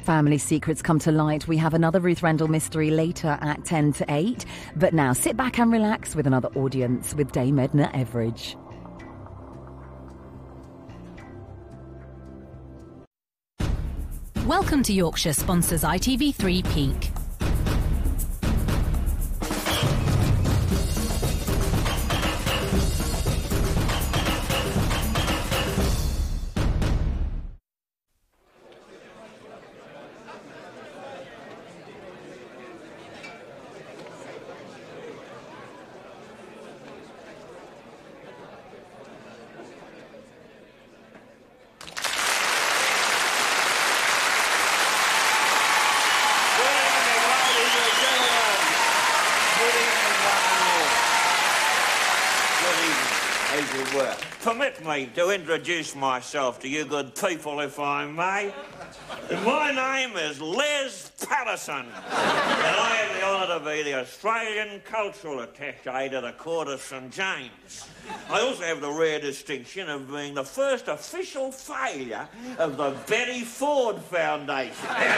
Family secrets come to light. We have another Ruth Rendell mystery later at 10 to 8. But now sit back and relax with another audience with Dame Edna Everage. Welcome to Yorkshire sponsors ITV3 Peak. Permit me to introduce myself to you good people, if I may. My name is Les Patterson, and I have the honour to be the Australian Cultural Attaché to the Court of St James. I also have the rare distinction of being the first official failure of the Betty Ford Foundation.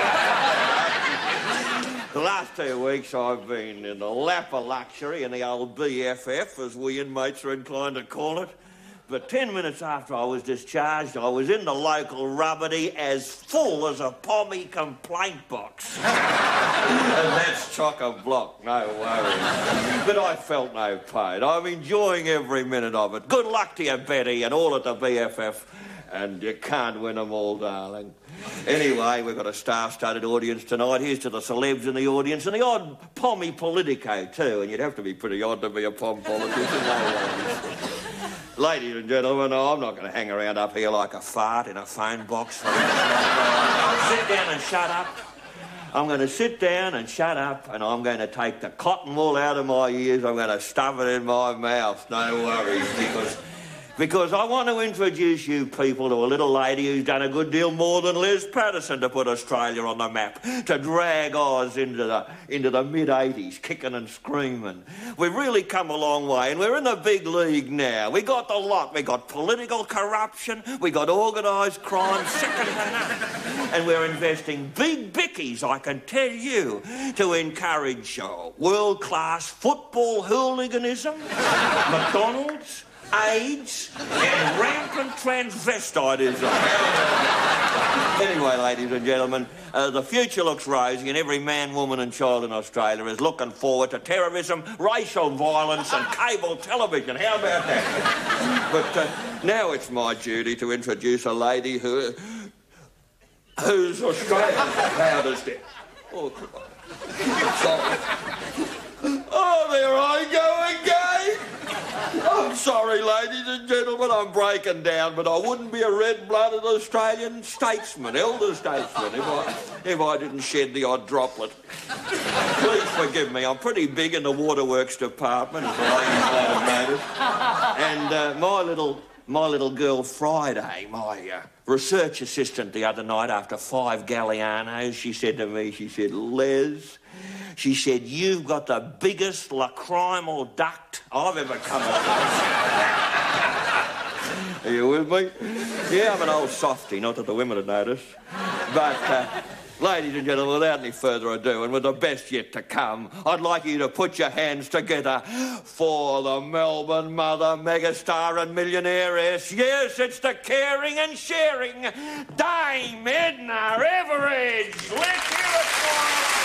The last 2 weeks I've been in the lap of luxury in the old BFF, as we inmates are inclined to call it. But 10 minutes after I was discharged, I was in the local rubbity as full as a pommy complaint box. And that's chock-a-block, no worries. But I felt no pain. I'm enjoying every minute of it. Good luck to you, Betty, and all at the BFF. And you can't win them all, darling. Anyway, we've got a star-studded audience tonight. Here's to the celebs in the audience and the odd pommy politico, too. And you'd have to be pretty odd to be a pom politician, no worries. Ladies and gentlemen, I'm not going to hang around up here like a fart in a phone box. Sit down and shut up. I'm going to sit down and shut up, and I'm going to take the cotton wool out of my ears. I'm going to stuff it in my mouth. No worries, because I want to introduce you people to a little lady who's done a good deal more than Les Patterson to put Australia on the map, to drag Oz into the mid-80s, kicking and screaming. We've really come a long way, and we're in the big league now. We got the lot. We got political corruption, we got organised crime, second to none. And we're investing big bickies, I can tell you, to encourage world-class football hooliganism, McDonald's, AIDS, and rampant transvestitism. Anyway, ladies and gentlemen, the future looks rosy, and every man, woman and child in Australia is looking forward to terrorism, racial violence and cable television. How about that? But now it's my duty to introduce a lady who's Australia's proudest... Oh, sorry. Oh, there I go again. I'm sorry, ladies and gentlemen, I'm breaking down, but I wouldn't be a red-blooded Australian statesman, elder statesman, if I didn't shed the odd droplet. Please forgive me, I'm pretty big in the waterworks department, as the ladies might have noticed. And my little girl Friday, my research assistant the other night after 5 Gallianos, she said to me, she said, Les, she said, you've got the biggest lacrimal duct I've ever come across. Are you with me? Yeah, I'm an old softie, not that the women would notice. But, ladies and gentlemen, without any further ado, and with the best yet to come, I'd like you to put your hands together for the Melbourne mother, megastar and millionaires. Yes, it's the caring and sharing Dame Edna Everage. Let's hear it for her.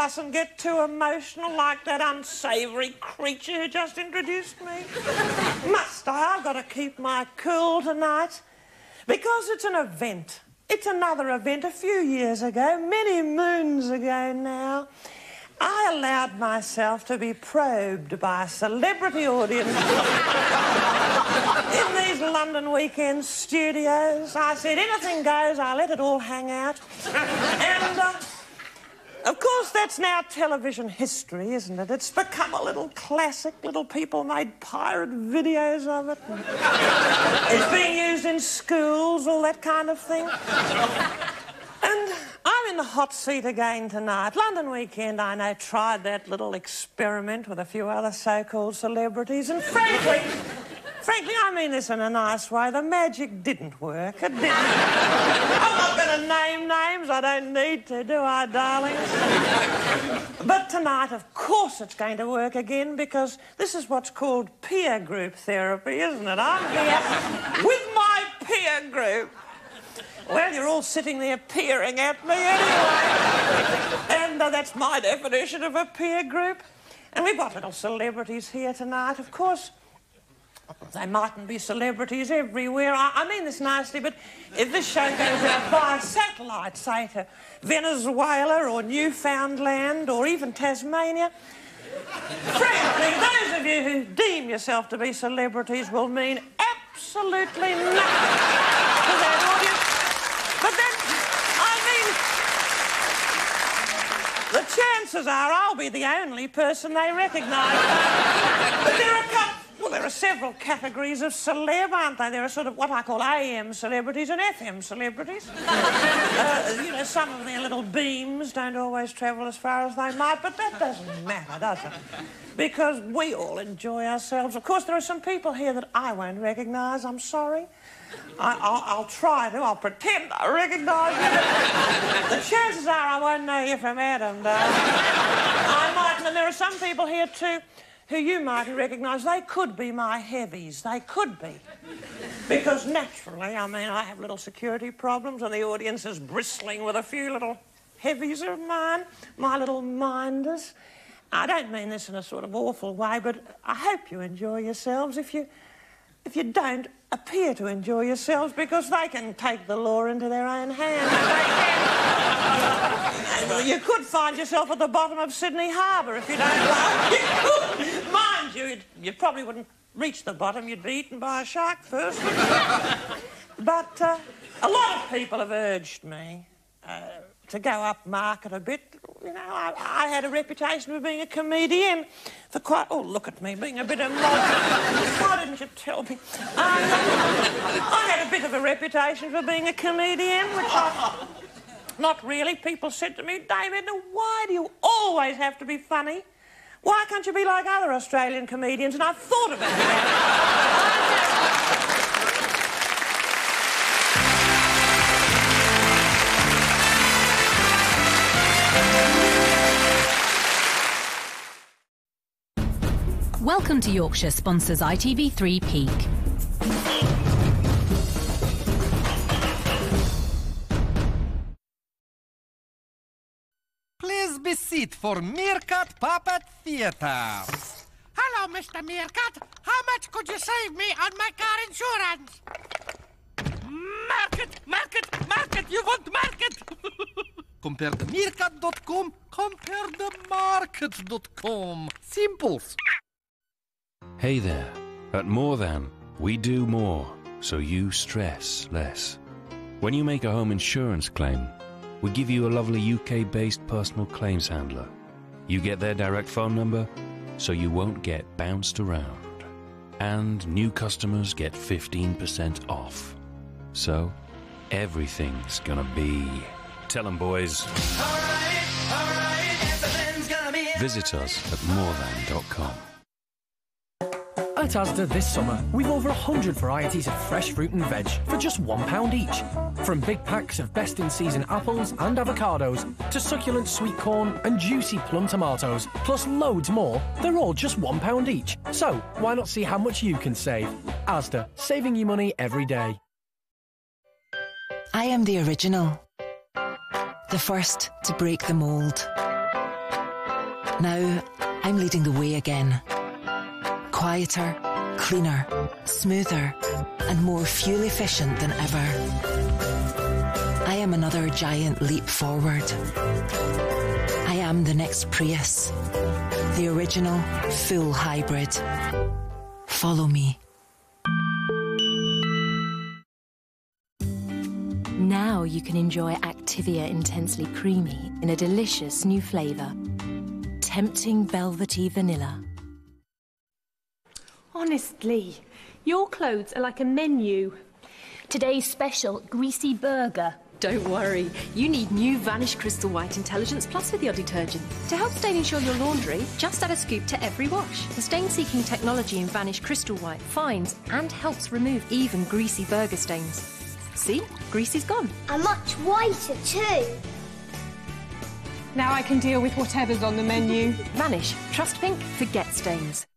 mustn't get too emotional like that unsavoury creature who just introduced me. Must I? I've got to keep my cool tonight. Because it's an event. It's another event. A few years ago, many moons ago now, I allowed myself to be probed by a celebrity audience in these London weekend studios. I said, anything goes, I let it all hang out. And, of course, that's now television history, isn't it? It's become a little classic. Little people made pirate videos of it. It's being used in schools, all that kind of thing. And I'm in the hot seat again tonight. London weekend, I know, tried that little experiment with a few other so-called celebrities, and frankly, I mean this in a nice way, the magic didn't work. It didn't. I'm not going to name names. I don't need to, do I, darlings? But tonight, of course, it's going to work again, because this is what's called peer group therapy, isn't it? I'm here with my peer group. Well, you're all sitting there peering at me anyway. And that's my definition of a peer group. And we've got little celebrities here tonight, of course. They mightn't be celebrities everywhere. I mean this nicely, but if this show goes out via satellite, say to Venezuela or Newfoundland or even Tasmania, frankly, those of you who deem yourself to be celebrities will mean absolutely nothing to that audience. But then, I mean, the chances are I'll be the only person they recognise. But there are several categories of celeb, aren't there? There are sort of what I call AM celebrities and FM celebrities. You know, some of their little beams don't always travel as far as they might, but that doesn't matter, does it? Because we all enjoy ourselves. Of course, there are some people here that I won't recognise, I'm sorry. I'll try to. I'll pretend I recognise you. The chances are I won't know you from Adam, darling. I mightn't, and there are some people here, too, who you mightn't recognise. They could be my heavies. They could be. Because naturally, I mean, I have little security problems and the audience is bristling with a few little heavies of mine, my little minders. I don't mean this in a sort of awful way, but I hope you enjoy yourselves. If you don't, appear to enjoy yourselves, because they can take the law into their own hands. You could find yourself at the bottom of Sydney Harbour if you don't like. Mind you, you probably wouldn't reach the bottom. You'd be eaten by a shark first. But a lot of people have urged me to go up market a bit. You know, I had a reputation for being a comedian for quite... Oh, look at me, being a bit emotional. Why didn't you tell me? I had a bit of a reputation for being a comedian, which I... Not really. People said to me, David, why do you always have to be funny? Why can't you be like other Australian comedians? And I've thought about that. Welcome to Yorkshire sponsors ITV3 Peak. Please be seated for Meerkat Puppet Theatre. Hello, Mr. Meerkat. How much could you save me on my car insurance? Market, you want market? Compare the meerkat.com, compare the market.com. Simples. Hey there. At More Than, we do more, so you stress less. When you make a home insurance claim, we give you a lovely UK-based personal claims handler. You get their direct phone number, so you won't get bounced around. And new customers get 15% off. So, everything's gonna be... Tell 'em, boys. All right, everything's gonna be... Visit us at morethan.com. At Asda this summer, we've over 100 varieties of fresh fruit and veg for just £1 each. From big packs of best-in-season apples and avocados to succulent sweet corn and juicy plum tomatoes, plus loads more, they're all just £1 each. So, why not see how much you can save? Asda, saving you money every day. I am the original. The first to break the mould. Now, I'm leading the way again. Quieter, cleaner, smoother, and more fuel efficient than ever. I am another giant leap forward. I am the next Prius, the original full hybrid. Follow me. Now you can enjoy Activia Intensely Creamy in a delicious new flavour. Tempting velvety vanilla. Honestly, your clothes are like a menu. Today's special, greasy burger. Don't worry, you need new Vanish Crystal White Intelligence Plus with your detergent. To help stain ensure your laundry, just add a scoop to every wash. The stain-seeking technology in Vanish Crystal White finds and helps remove even greasy burger stains. See? Greasy's gone. And much whiter too. Now I can deal with whatever's on the menu. Vanish. Trust pink, forget stains.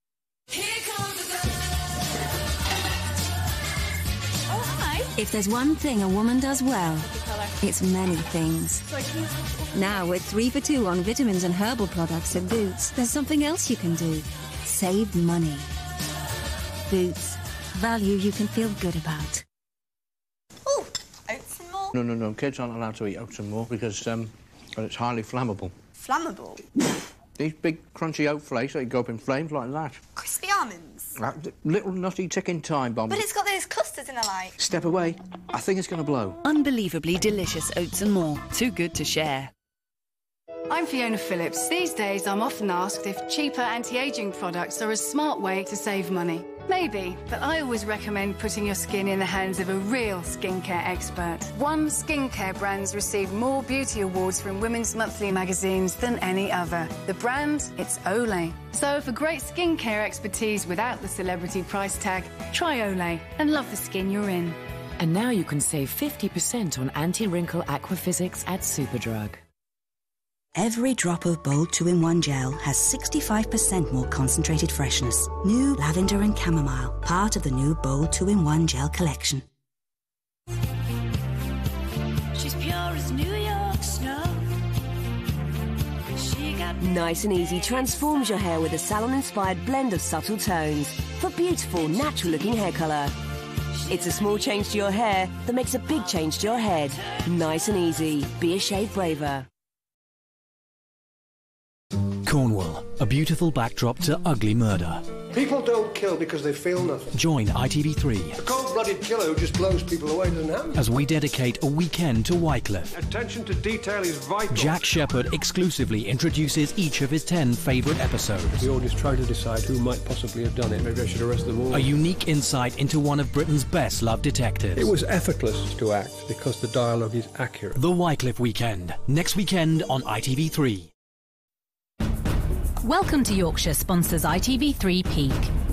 If there's one thing a woman does well, it's many things. Now, with 3 for 2 on vitamins and herbal products at Boots, there's something else you can do. Save money. Boots. Value you can feel good about. Oh, oats and more? No. Kids aren't allowed to eat oats and more because it's highly flammable. Flammable? These big, crunchy oat flakes, they go up in flames like that. Crispy almonds? Little nutty ticking time bomb. But it's got those clusters in the light. Step away. I think it's going to blow. Unbelievably delicious oats and more. Too good to share. I'm Fiona Phillips. These days, I'm often asked if cheaper anti-aging products are a smart way to save money. Maybe, but I always recommend putting your skin in the hands of a real skincare expert. One skincare brand's received more beauty awards from Women's Monthly magazines than any other. The brand, it's Olay. So for great skincare expertise without the celebrity price tag, try Olay and love the skin you're in. And now you can save 50% on anti-wrinkle Aquaphysics at Superdrug. Every drop of Bold 2-in-1 gel has 65% more concentrated freshness. New lavender and chamomile, part of the new Bold 2-in-1 gel collection. She's pure as New York snow. Nice and Easy transforms your hair with a salon-inspired blend of subtle tones for beautiful, natural-looking hair colour. It's a small change to your hair that makes a big change to your head. Nice and Easy. Be a shade braver. Cornwall, a beautiful backdrop to ugly murder. People don't kill because they feel nothing. Join ITV3. A cold-blooded killer who just blows people away doesn't happen. As we dedicate a weekend to Wycliffe. Attention to detail is vital. Jack Shepherd exclusively introduces each of his 10 favourite episodes. We all just try to decide who might possibly have done it. Maybe I should arrest them all. A unique insight into one of Britain's best-loved detectives. It was effortless to act because the dialogue is accurate. The Wycliffe Weekend. Next weekend on ITV3. Welcome to Yorkshire sponsors ITV3 Peak.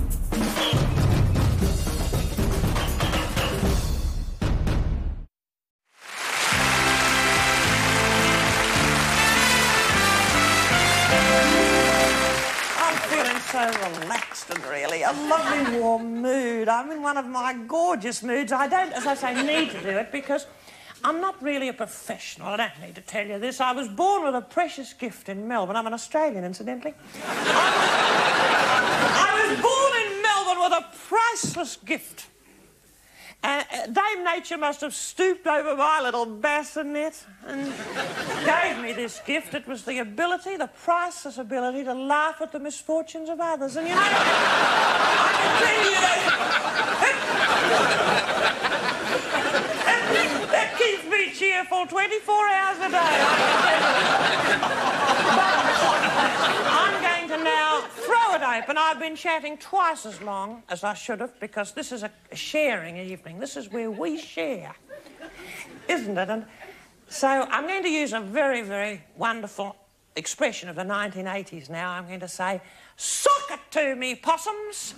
I'm feeling so relaxed and really a lovely warm mood. I'm in one of my gorgeous moods. I don't, as I say, need to do it because I'm not really a professional. I don't need to tell you this. I was born with a precious gift in Melbourne. I'm an Australian, incidentally. I was born in Melbourne with a priceless gift. Dame Nature must have stooped over my little bassinet and gave me this gift. It was the ability, the priceless ability, to laugh at the misfortunes of others. And, you know, I can tell you that keeps me cheerful 24 hours a day. But I'm going to now throw it open. I've been chatting twice as long as I should have because this is a sharing evening. This is where we share, isn't it? And so I'm going to use a very, very wonderful expression of the 1980s now. I'm going to say, sock it to me, possums.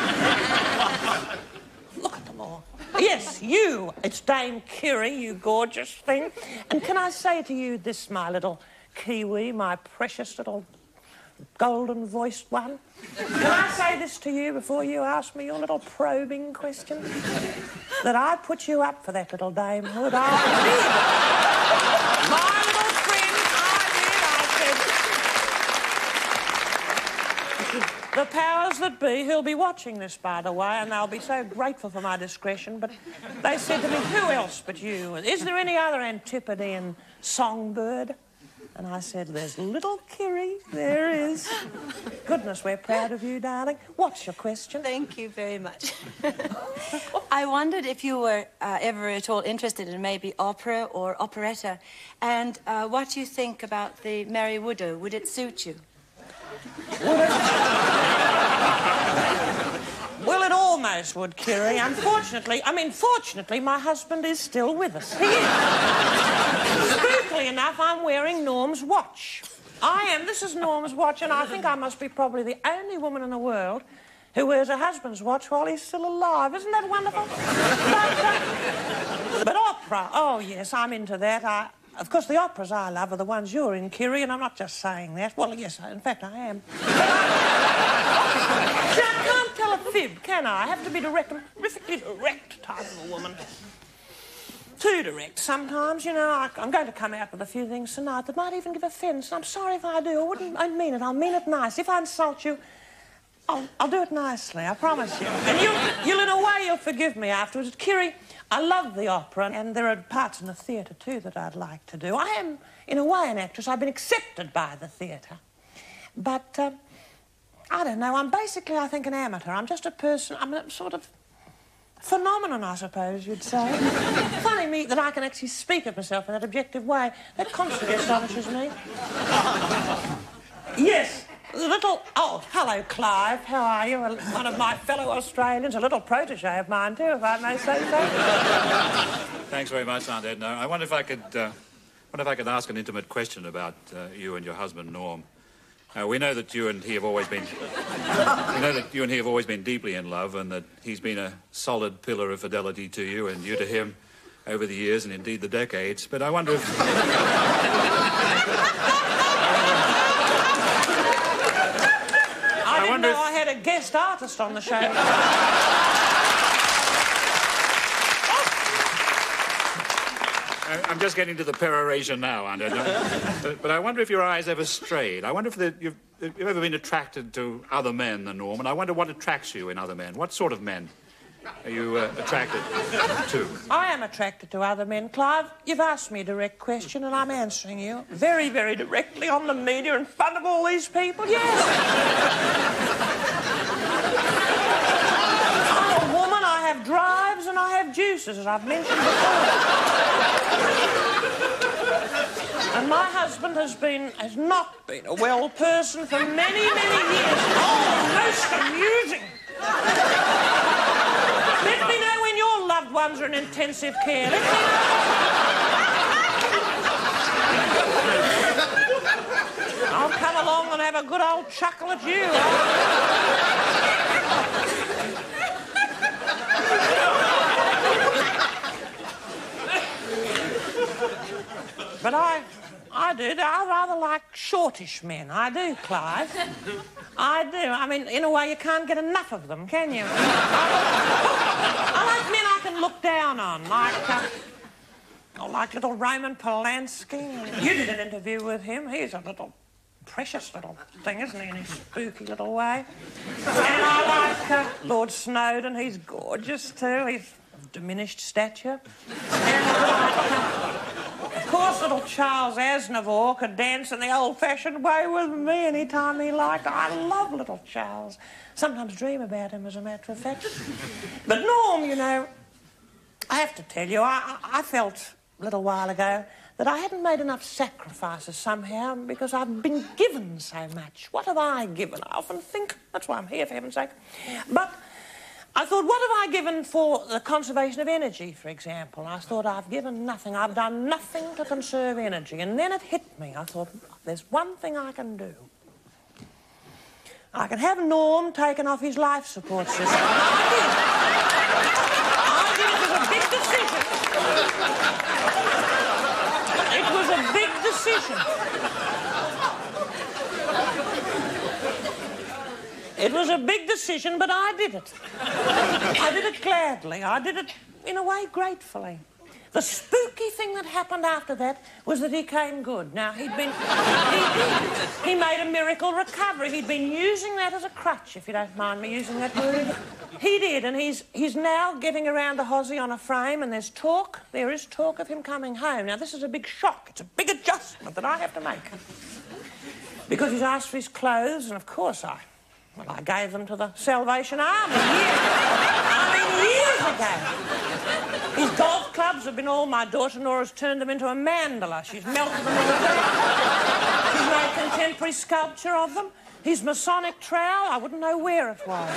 Look at them all. Yes, you. It's Dame Kiri, you gorgeous thing. And can I say to you this, my little Kiwi, my precious little golden-voiced one? Can I say this to you before you ask me your little probing question? That I'd put you up for that little damehood. I did. My little friend, I did. The powers that be, who'll be watching this, by the way, and they'll be so grateful for my discretion, but they said to me, who else but you? Is there any other Antipodean songbird? And I said, there's little Kiri, there is. Goodness, we're proud of you, darling. What's your question? Thank you very much. I wondered if you were ever at all interested in maybe opera or operetta, and what you think about the Merry Widow. Would it suit you? Well, it almost would, Kiri. Unfortunately, fortunately, my husband is still with us. He is. Spookily enough, I'm wearing Norm's watch. I am. This is Norm's watch, and I think I must be probably the only woman in the world who wears her husband's watch while he's still alive. Isn't that wonderful? But opera, oh, yes, I'm into that. Of course, the operas I love are the ones you're in, Kiri, and I'm not just saying that. Well, yes, in fact, I am. See, I can't tell a fib, can I? I have to be direct, a terrifically direct type of a woman. Too direct sometimes, you know. I'm going to come out with a few things tonight that might even give offence. I'm sorry if I do. I mean it. I'll mean it nice. If I insult you, I'll do it nicely, I promise you. And you'll in a way, you'll forgive me afterwards. Kiri, I love the opera, and there are parts in the theatre, too, that I'd like to do. I am, in a way, an actress. I've been accepted by the theatre. But, I don't know, I'm basically, I think, an amateur. I'm just a person, I'm a sort of phenomenon, I suppose you'd say. Funny me that I can actually speak of myself in that objective way. That constantly astonishes me. Yes. Oh, hello, Clive. How are you? One of my fellow Australians, a little protege of mine, too, if I may say so. Thanks very much, Aunt Edna. I wonder if I could ask an intimate question about you and your husband, Norm. We know that you and he have always been... deeply in love, and that he's been a solid pillar of fidelity to you and you to him over the years and indeed the decades. But I wonder if... I didn't know I had a guest artist on the show. I'm just getting to the peroration now, Aunt Edna. But I wonder if your eyes ever strayed. I wonder if you've ever been attracted to other men than Norm, and I wonder what attracts you in other men. What sort of men are you attracted to? I am attracted to other men, Clive. You've asked me a direct question, and I'm answering you very, very directly on the media in front of all these people. Yes. I'm a woman. I have drives and I have juices, as I've mentioned before. And my husband has not been a well person for many, many years. Oh, most amusing. Let me know when your loved ones are in intensive care. Let me know. I'll come along and have a good old chuckle at you. But I rather like shortish men. I do, Clive. I do. I mean, in a way, you can't get enough of them, can you? I like men I can look down on, like little Roman Polanski. You did an interview with him. He's a little precious little thing, isn't he, in his spooky little way? And I like Lord Snowdon. He's gorgeous, too. He's of diminished stature. And I like... Of course, little Charles Aznavour could dance in the old-fashioned way with me any time he liked. I love little Charles. Sometimes dream about him, as a matter of fact. But Norm, you know, I have to tell you, I felt a little while ago that I hadn't made enough sacrifices somehow because I've been given so much. What have I given? I often think. That's why I'm here, for heaven's sake. But... I thought, what have I given for the conservation of energy, for example? I thought, I've given nothing. I've done nothing to conserve energy. And then it hit me. I thought, there's one thing I can do. I can have Norm taken off his life support system. I did. It was a big decision. It was a big decision. It was a big decision, but I did it. I did it gladly. I did it, in a way, gratefully. The spooky thing that happened after that was that he came good. Now, he made a miracle recovery. He'd been using that as a crutch, if you don't mind me using that word. He did, and he's now getting around the Hossie on a frame, and there is talk of him coming home. Now, this is a big shock. It's a big adjustment that I have to make. Because he's asked for his clothes, and of course I gave them to the Salvation Army years ago. His golf clubs have been all... My daughter Nora's turned them into a mandala. She's melted them all down. She's made contemporary sculpture of them. His Masonic trowel, I wouldn't know where it was.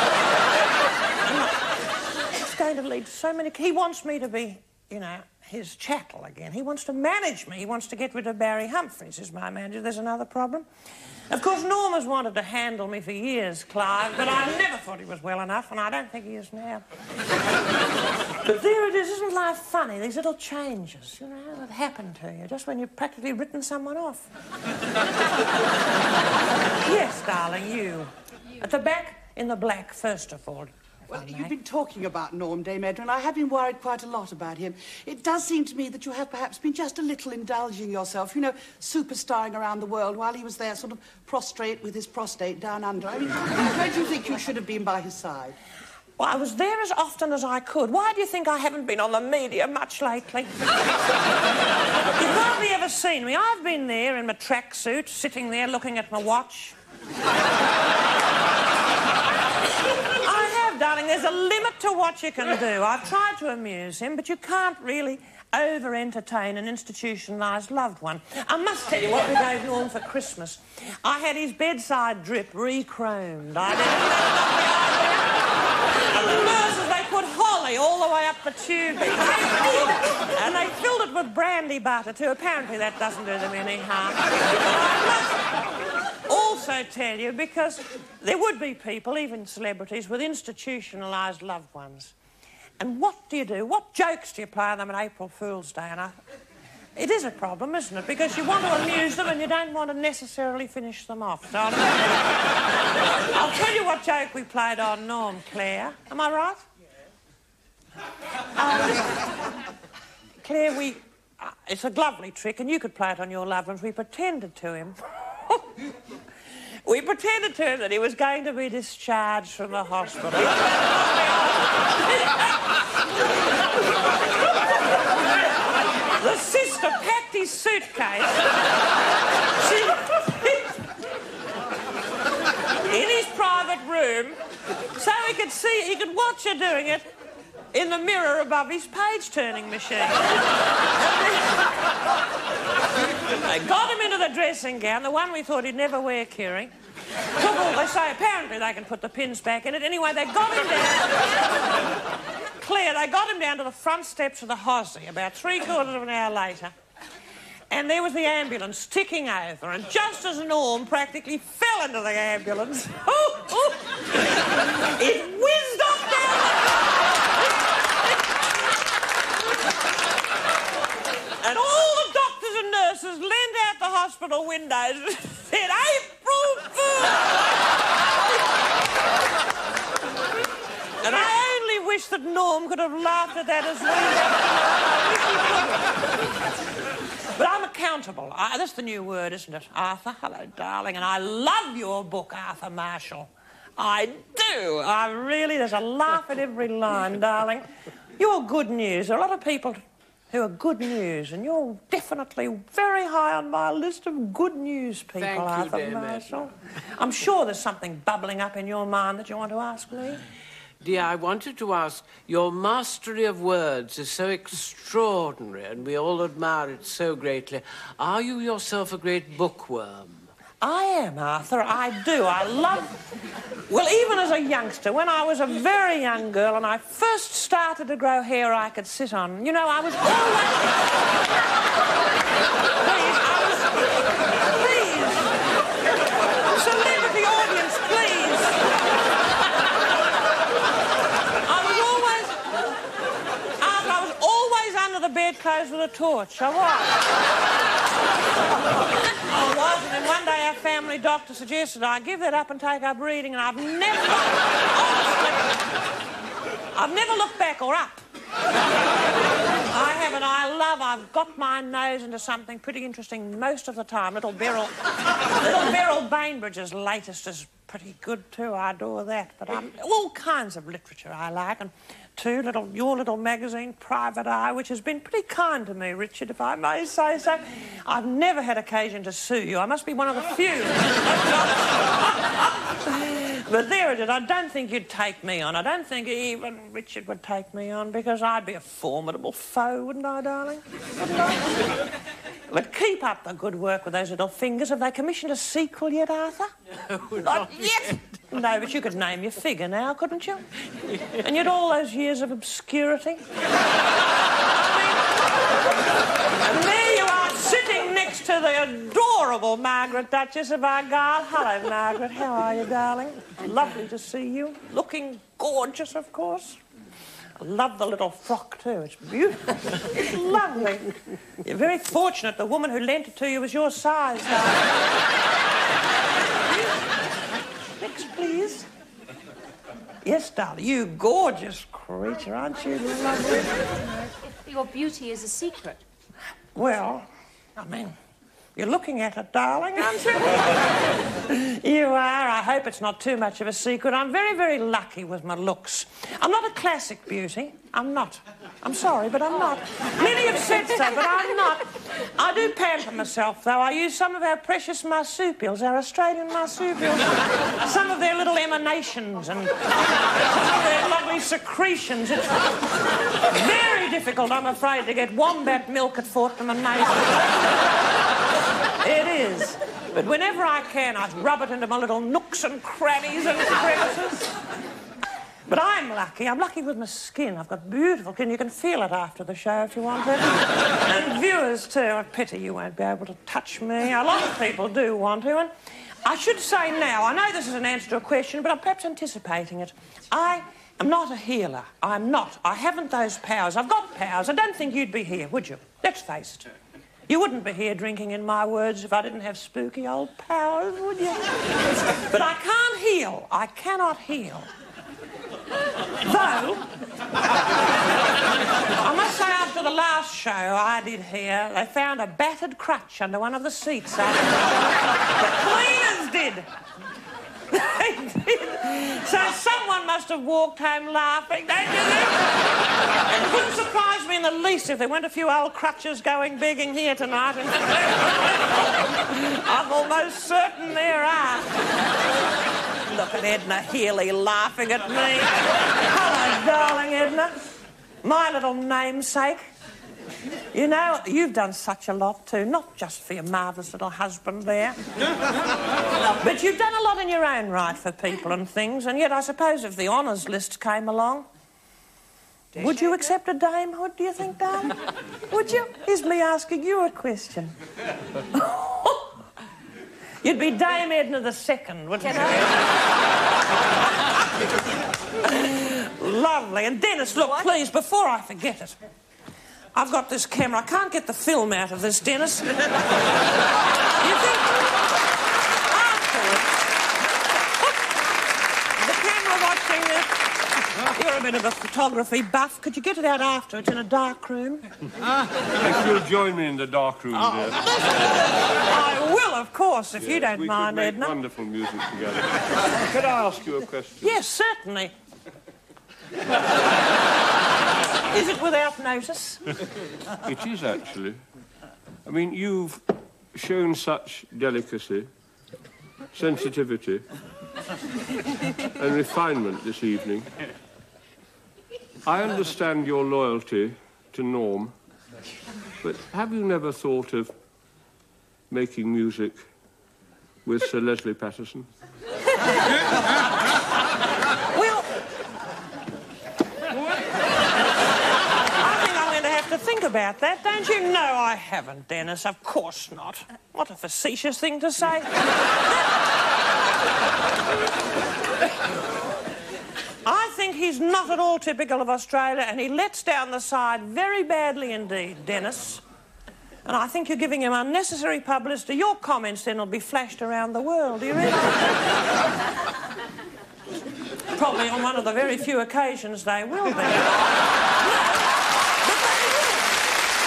It's going to lead to so many... He wants me to be, you know, his chattel again. He wants to manage me. He wants to get rid of Barry Humphries as my manager. There's another problem. Of course, Norm has wanted to handle me for years, Clive, but I never thought he was well enough, and I don't think he is now. But there it is. Isn't life funny? These little changes, you know, that happen to you just when you've practically written someone off. Yes, darling, you. At the back, in the black, first of all. Well, you've been talking about Norm, Dame Edna, and I have been worried quite a lot about him. It does seem to me that you have perhaps been just a little indulging yourself, you know, superstarring around the world while he was there sort of prostrate with his prostate down under. I mean, don't you think you should have been by his side? Well, I was there as often as I could. Why do you think I haven't been on the media much lately? You've hardly ever seen me. I've been there in my tracksuit, sitting there looking at my watch. Darling, there's a limit to what you can do. I've tried to amuse him, but you can't really over-entertain an institutionalised loved one. I must tell you what we gave Norm for Christmas. I had his bedside drip re-chromed. I did. And the nurses, they put holly all the way up the tubing. And they filled it with brandy butter, too. Apparently that doesn't do them any harm. Also tell you, because there would be people, even celebrities, with institutionalised loved ones. And what do you do? What jokes do you play on them on April Fool's Day? And it is a problem, isn't it? Because you want to amuse them and you don't want to necessarily finish them off. So I'll tell you what joke we played on Norm, Claire. Am I right? Yeah. Claire, it's a lovely trick, and you could play it on your loved ones. We pretended to him... We pretended to him that he was going to be discharged from the hospital. The sister packed his suitcase in his private room so he could watch her doing it in the mirror above his page-turning machine. They got him into the dressing gown, the one we thought he'd never wear, Kiri. They say apparently they can put the pins back in it. Anyway, they got him down... Claire, they got him down to the front steps of the Hossie about 3/4 of an hour later. And there was the ambulance ticking over, and just as Norm practically fell into the ambulance, it whizzed off down the... And all the doctors and nurses leaned out the hospital windows and said, April Fool! And I only wish that Norm could have laughed at that as well. But I'm accountable. That's the new word, isn't it? Arthur, hello, darling. And I love your book, Arthur Marshall. I do. There's a laugh at every line, darling. You're good news. There are a lot of people who are good news, and you're definitely very high on my list of good news people, Arthur Marshall. I'm sure there's something bubbling up in your mind that you want to ask me. Dear, I wanted to ask, your mastery of words is so extraordinary, and we all admire it so greatly. Are you yourself a great bookworm? I am, Arthur, I do. I love... Well, even as a youngster, when I was a very young girl and I first started to grow hair I could sit on, you know, I was always... Please. Celebrity audience, please. I was always under the bedclothes with a torch. I was, and then one day our family doctor suggested I give that up and take up reading, and I've never looked back or up. I that I've got my nose into something pretty interesting most of the time. Little Beryl Bainbridge's latest is pretty good too. I adore that. But all kinds of literature I like. And too, your little magazine, Private Eye, which has been pretty kind to me, Richard, if I may say so. I've never had occasion to sue you. I must be one of the few. But there it is. I don't think you'd take me on. I don't think even Richard would take me on, because I'd be a formidable foe, wouldn't I, darling? Wouldn't I? But keep up the good work with those little fingers. Have they commissioned a sequel yet, Arthur? No, not yet. No, but you could name your figure now, couldn't you? And yet all those years of obscurity. And there you are, sitting next to the adorable Margaret, Duchess of Argyle. Hello, Margaret. How are you, darling? Lovely to see you. Looking gorgeous, of course. I love the little frock, too. It's beautiful. It's lovely. You're very fortunate the woman who lent it to you was your size, darling. Next, please. Yes, darling. You gorgeous creature, aren't you lovely? Your beauty is a secret. Well, I mean, you're looking at it, darling, aren't you? You are. I hope it's not too much of a secret. I'm very, very lucky with my looks. I'm not a classic beauty. I'm not. I'm sorry, but I'm not. Many have said so, but I'm not. I do pamper myself, though. I use some of our precious marsupials, our Australian marsupials. Some of their little emanations and some of their lovely secretions. It's very difficult, I'm afraid, to get wombat milk at Fortnum and Mason. It is. But whenever I can, I rub it into my little nooks and crannies and crevices. But I'm lucky. I'm lucky with my skin. I've got beautiful skin. You can feel it after the show if you want to. And viewers, too. A pity you won't be able to touch me. A lot of people do want to. And I should say now, I know this is an answer to a question, but I'm perhaps anticipating it. I am not a healer. I'm not. I haven't those powers. I've got powers. I don't think you'd be here, would you? Let's face it. You wouldn't be here drinking in my words if I didn't have spooky old powers, would you? But I can't heal. I cannot heal. Though, I must say after the last show I did here, they found a battered crutch under one of the seats. The cleaners did. They did. So someone must have walked home laughing, don't you think? It wouldn't surprise me in the least if there weren't a few old crutches going begging here tonight. I'm almost certain there are. Look at Edna Healey laughing at me. Hello, darling Edna. My little namesake. You know, you've done such a lot too, not just for your marvellous little husband there. But you've done a lot in your own right for people and things, and yet I suppose if the honours list came along, would you accept a damehood, do you think, darling? Would you? Here's me asking you a question. You'd be Dame Edna II, wouldn't you? Lovely. And Dennis, look, please, before I forget it, I've got this camera. I can't get the film out of this, Dennis. You think afterwards, the camera watching this, you're a bit of a photography buff. Could you get it out afterwards in a dark room? If you'll join me in the dark room, dear. I will, of course, if you don't mind, we could Edna. make wonderful music together. Could I ask you a question? Yes, certainly. Is it without notice? It is, actually. I mean, you've shown such delicacy, sensitivity, and refinement this evening. I understand your loyalty to Norm, but have you never thought of making music with Sir Les Patterson? Well, to think about that, don't you? No, I haven't, Dennis. Of course not. What a facetious thing to say. I think he's not at all typical of Australia, and he lets down the side very badly indeed, Dennis. And I think you're giving him unnecessary publicity. Your comments then will be flashed around the world, do you realise? Probably on one of the very few occasions they will be.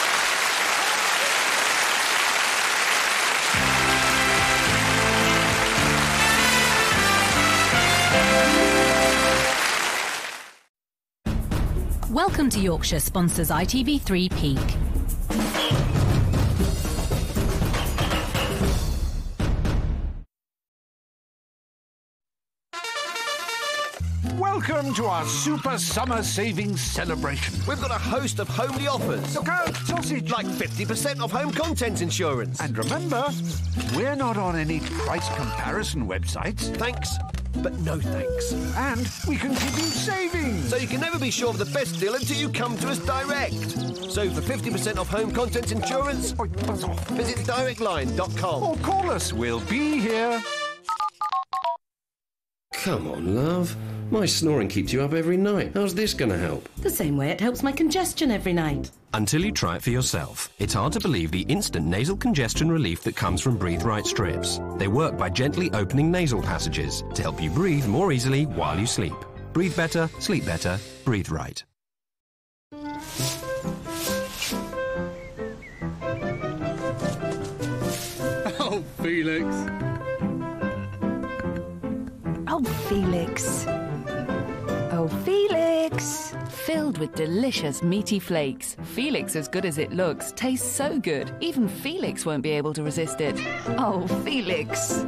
Welcome to Yorkshire sponsors ITV3 Peak. Welcome to our super summer savings celebration. We've got a host of homely offers. Look out, sausage! Like 50% off home contents insurance. And remember, we're not on any price comparison websites. Thanks, but no thanks. And we can give you savings. So you can never be sure of the best deal until you come to us direct. So for 50% off home contents insurance, visit directline.com. Or call us, we'll be here. Come on, love. My snoring keeps you up every night. How's this going to help? The same way it helps my congestion every night. Until you try it for yourself. It's hard to believe the instant nasal congestion relief that comes from Breathe Right strips. They work by gently opening nasal passages to help you breathe more easily while you sleep. Breathe better, sleep better, Breathe Right. Oh, Felix. Oh, Felix. Oh, Felix. Filled with delicious meaty flakes. Felix, as good as it looks, tastes so good. Even Felix won't be able to resist it. Oh, Felix.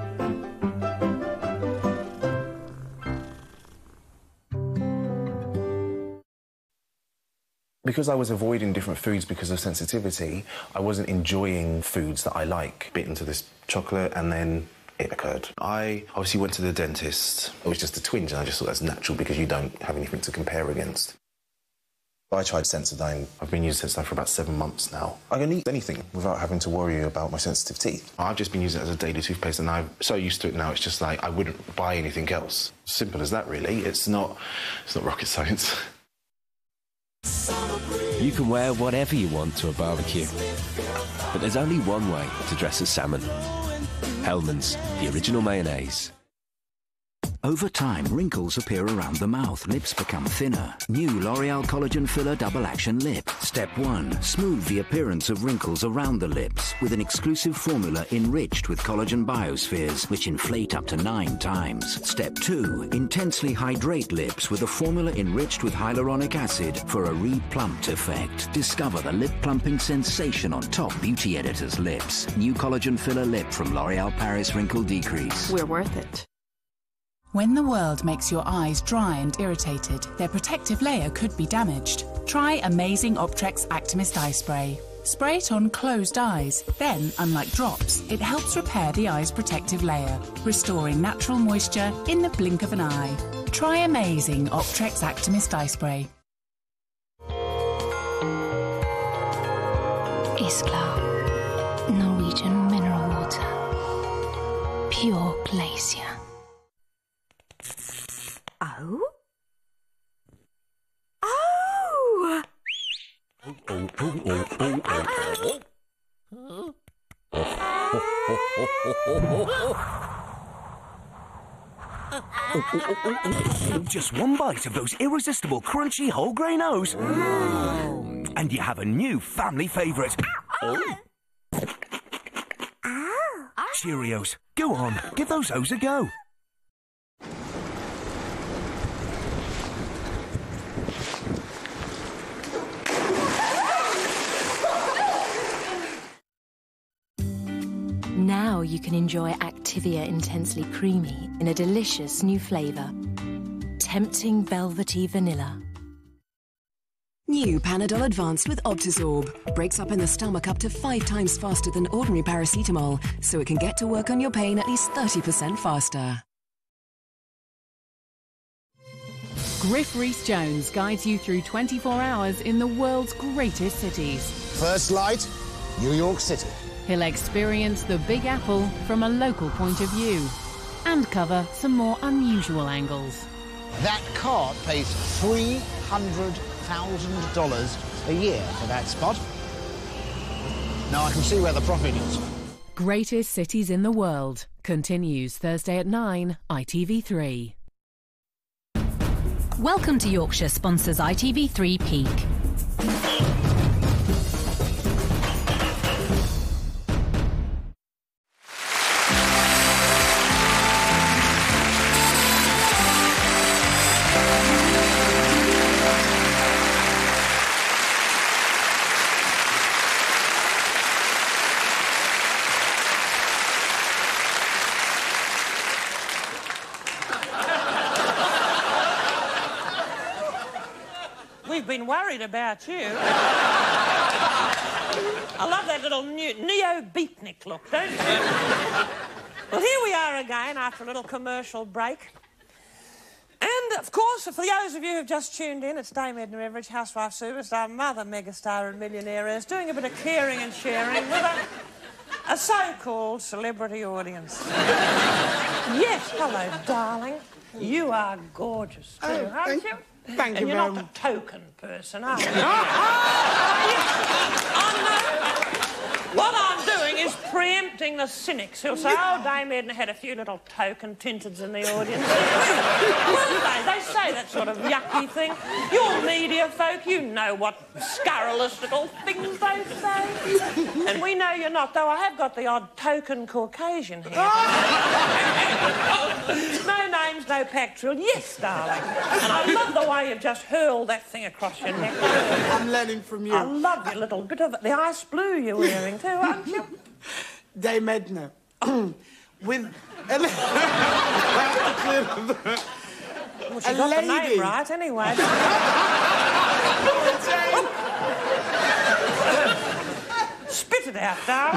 Because I was avoiding different foods because of sensitivity, I wasn't enjoying foods that I like. Bit into this chocolate and then it occurred. I obviously went to the dentist. It was just a twinge and I just thought that's natural because you don't have anything to compare against. I tried Sensodyne. I've been using Sensodyne for about 7 months now. I can eat anything without having to worry about my sensitive teeth. I've just been using it as a daily toothpaste and I'm so used to it now, it's just like I wouldn't buy anything else. Simple as that, really. It's not rocket science. You can wear whatever you want to a barbecue. But there's only one way to dress as salmon. Hellmann's, the original mayonnaise. Over time, wrinkles appear around the mouth, lips become thinner. New L'Oreal Collagen Filler Double Action Lip. Step 1. Smooth the appearance of wrinkles around the lips with an exclusive formula enriched with collagen biospheres, which inflate up to 9 times. Step 2. Intensely hydrate lips with a formula enriched with hyaluronic acid for a re-plumped effect. Discover the lip-plumping sensation on top beauty editors' lips. New Collagen Filler Lip from L'Oreal Paris Wrinkle Decrease. We're worth it. When the world makes your eyes dry and irritated, their protective layer could be damaged. Try Amazing Optrex Actimist Eye Spray. Spray it on closed eyes. Then, unlike drops, it helps repair the eye's protective layer, restoring natural moisture in the blink of an eye. Try Amazing Optrex Actimist Eye Spray. Isklar. Norwegian mineral water. Pure glacier. Oh? Oh! Just one bite of those irresistible crunchy whole grain O's. And you have a new family favourite. Cheerios. Go on, give those O's a go. Now you can enjoy Activia Intensely Creamy in a delicious new flavour. Tempting velvety vanilla. New Panadol Advanced with Optizorb. Breaks up in the stomach up to 5 times faster than ordinary paracetamol, so it can get to work on your pain at least 30% faster. Griff Rhys-Jones guides you through 24 hours in the world's greatest cities. First light, New York City. He'll experience the Big Apple from a local point of view and cover some more unusual angles. That car pays $300,000 a year for that spot. Now I can see where the profit is. Greatest Cities in the World continues Thursday at 9, ITV3. Welcome to Yorkshire sponsors ITV3 Peak. we've been worried about you. I love that little neo-beatnik look, don't you? Well, here we are again after a little commercial break. And, of course, for those of you who've just tuned in, it's Dame Edna Everage, housewife superstar, mother megastar and millionaires, doing a bit of caring and sharing with a so-called celebrity audience. Yes, hello, darling. You are gorgeous, too, aren't you? Thank you, and you're very not a token person, are you? What I'm doing is preempting the cynics who'll say, oh, Dame Edna had a few little token tinteds in the audience. Well, they say that sort of yucky thing. You're media folk, you know what scurrilous little things they say. And we know you're not, though I have got the odd token Caucasian here. No names, no pack drill. Yes, darling. And I love the way you've just hurled that thing across your neck. I'm learning from you. I love your little bit of the ice blue you're wearing too, aren't you? Dame Edna, with well, she got the name right, anyway. Spit it out, darling.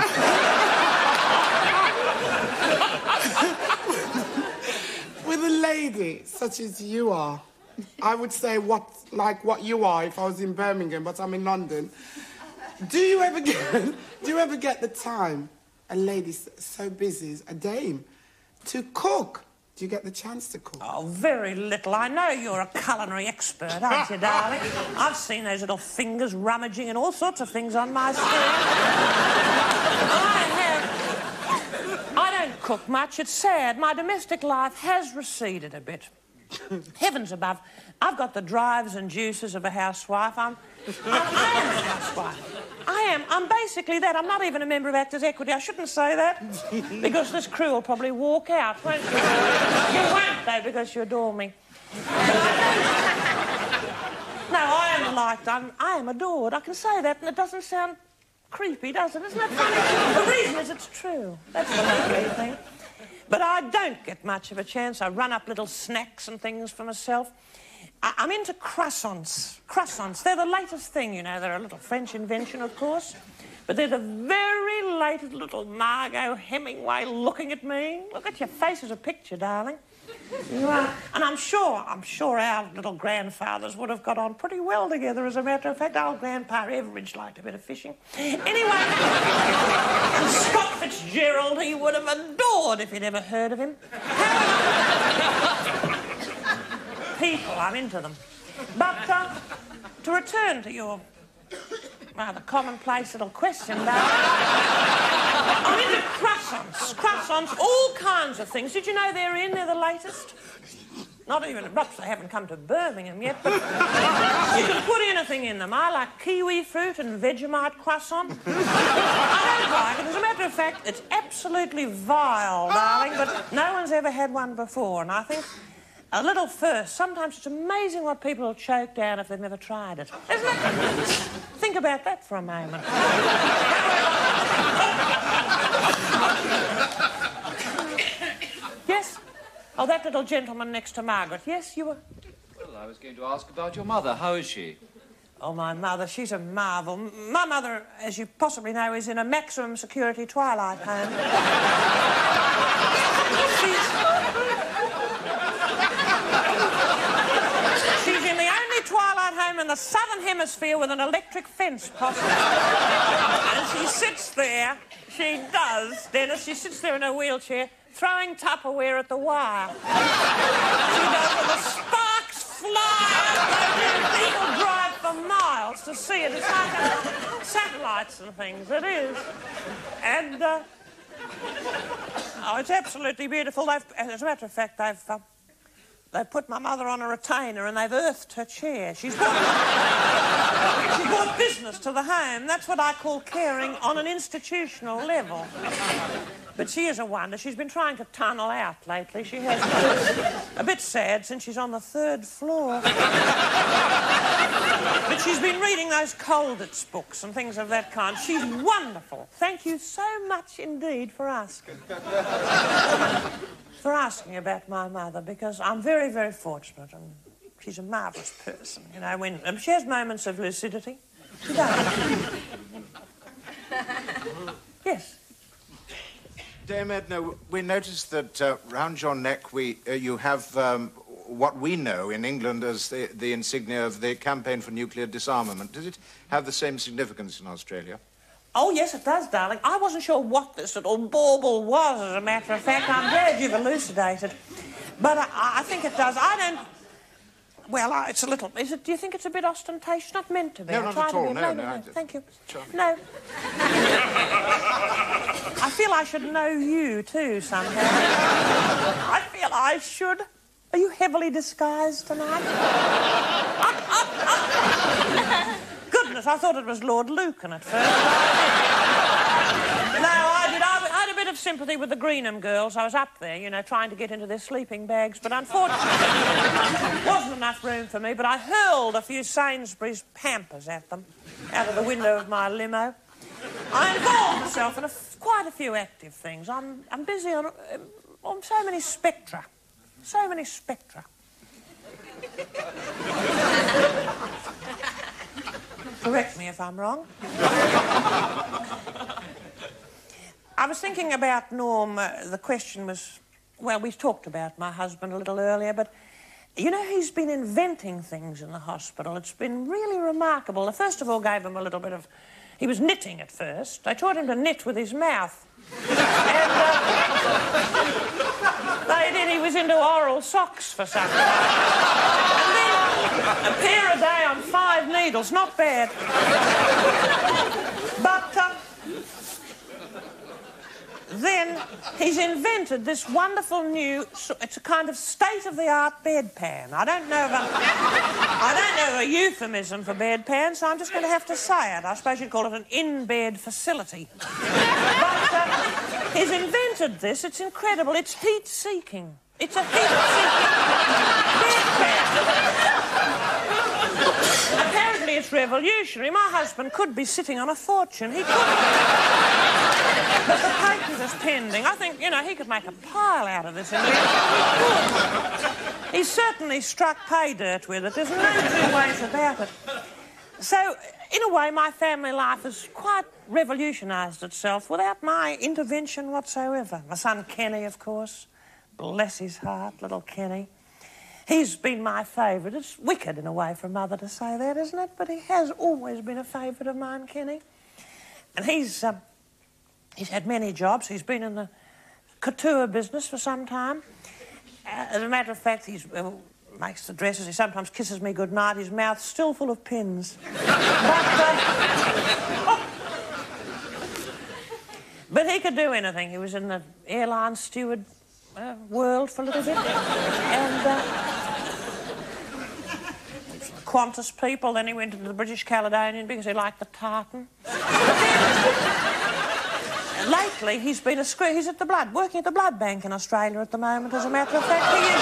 With a lady such as you are, I would say what you are if I was in Birmingham, but I'm in London. Do you ever get the time, a lady so busy as a dame, to cook? Do you get the chance to cook? Oh, very little. I know you're a culinary expert, aren't you, darling? I've seen those little fingers rummaging and all sorts of things on my screen. I don't cook much. It's sad. My domestic life has receded a bit. Heavens above, I've got the drives and juices of a housewife. I am a housewife. I am. I'm basically that. I'm not even a member of Actors' Equity. I shouldn't say that, because this crew will probably walk out, won't you? You won't, though, because you adore me. No, I am liked. I am adored. I can say that, and it doesn't sound creepy, does it? Isn't that funny? The reason is it's true. That's the lovely thing. But I don't get much of a chance. I run up little snacks and things for myself. I'm into croissants. Croissants, they're the latest thing, you know. They're a little French invention, of course. But they're the very latest little Margaux Hemingway looking at me. Look at your face as a picture, darling. You are. And I'm sure our little grandfathers would have got on pretty well together, as a matter of fact. Old Grandpa Everage liked a bit of fishing. Anyway, and Scott Fitzgerald he would have adored if he'd ever heard of him. People, I'm into them. But to return to your rather commonplace little question, I'm into croissants, all kinds of things. Did you know they're the latest? Not even, perhaps they haven't come to Birmingham yet, but you can put anything in them. I like kiwi fruit and Vegemite croissant. I don't like it. As a matter of fact, it's absolutely vile, darling, but no one's ever had one before, and I think a little first. Sometimes it's amazing what people will choke down if they've never tried it. Isn't it? Think about that for a moment. Yes? Oh, that little gentleman next to Margaret. Yes, you were... Well, I was going to ask about your mother. How is she? Oh, my mother, she's a marvel. My mother, as you possibly know, is in a maximum security twilight home. She's in the only twilight home in the southern hemisphere with an electric fence possible. And she sits there, she does, Dennis, she sits there in her wheelchair, throwing Tupperware at the wire. She does, and the sparks fly out. People drive for miles to see it. It's like satellites and things, it is. And, oh, it's absolutely beautiful. As a matter of fact, they've put my mother on a retainer and they've earthed her chair. She's brought business to the home. That's what I call caring on an institutional level. But she is a wonder. She's been trying to tunnel out lately. She has been a bit sad since she's on the 3rd floor. But she's been reading those Colditz books and things of that kind. She's wonderful. Thank you so much indeed for asking. For asking about my mother, because I'm very, very fortunate. And She's a marvellous person, you know, when... she has moments of lucidity. She does. Yes. Dame Edna, we noticed that round your neck you have what we know in England as the insignia of the campaign for nuclear disarmament. Does it have the same significance in Australia? Oh, yes, it does, darling. I wasn't sure what this little bauble was, as a matter of fact. I'm glad you've elucidated. But I think it does. I don't... Well, it's a little... Is it? Do you think it's a bit ostentatious? Not meant to be. No, not at all. No. Thank you. Charming. No. I feel I should know you, too, somehow. I feel I should. Are you heavily disguised tonight? Goodness, I thought it was Lord Lucan at first. No, I did. I had a bit of sympathy with the Greenham girls. I was up there, you know, trying to get into their sleeping bags, but unfortunately there wasn't enough room for me, but I hurled a few Sainsbury's Pampers at them out of the window of my limo. I involved myself in quite a few active things. I'm busy on so many spectra. So many spectra. Correct me if I'm wrong. I was thinking about Norm. The question was... Well, we talked about my husband a little earlier, but... You know, he's been inventing things in the hospital. It's been really remarkable. They first of all gave him a little bit of... He was knitting at first. They taught him to knit with his mouth. And they did. He was into oral socks for some time. And then a pair a day on 5 needles. Not bad. But then he's invented this wonderful new... It's a kind of state-of-the-art bedpan. I don't know a euphemism for bedpan, so I'm just going to have to say it. I suppose you'd call it an in-bed facility. But he's invented this. It's incredible. It's heat-seeking. It's a heat-seeking bedpan. Apparently it's revolutionary. My husband could be sitting on a fortune. He could. But the patent is pending. I think, you know, he could make a pile out of this invention. He's certainly struck pay dirt with it. There's no two ways about it. So, in a way, my family life has quite revolutionised itself without my intervention whatsoever. My son Kenny, of course. Bless his heart, little Kenny. He's been my favourite. It's wicked, in a way, for a mother to say that, isn't it? But he has always been a favourite of mine, Kenny. And he's had many jobs. He's been in the couture business for some time. As a matter of fact, he makes the dresses. He sometimes kisses me goodnight. His mouth's still full of pins. But he could do anything. He was in the airline steward world for a little bit. And Qantas people. Then he went into the British Caledonian because he liked the tartan. Lately, he's been he's working at the blood bank in Australia at the moment, as a matter of fact.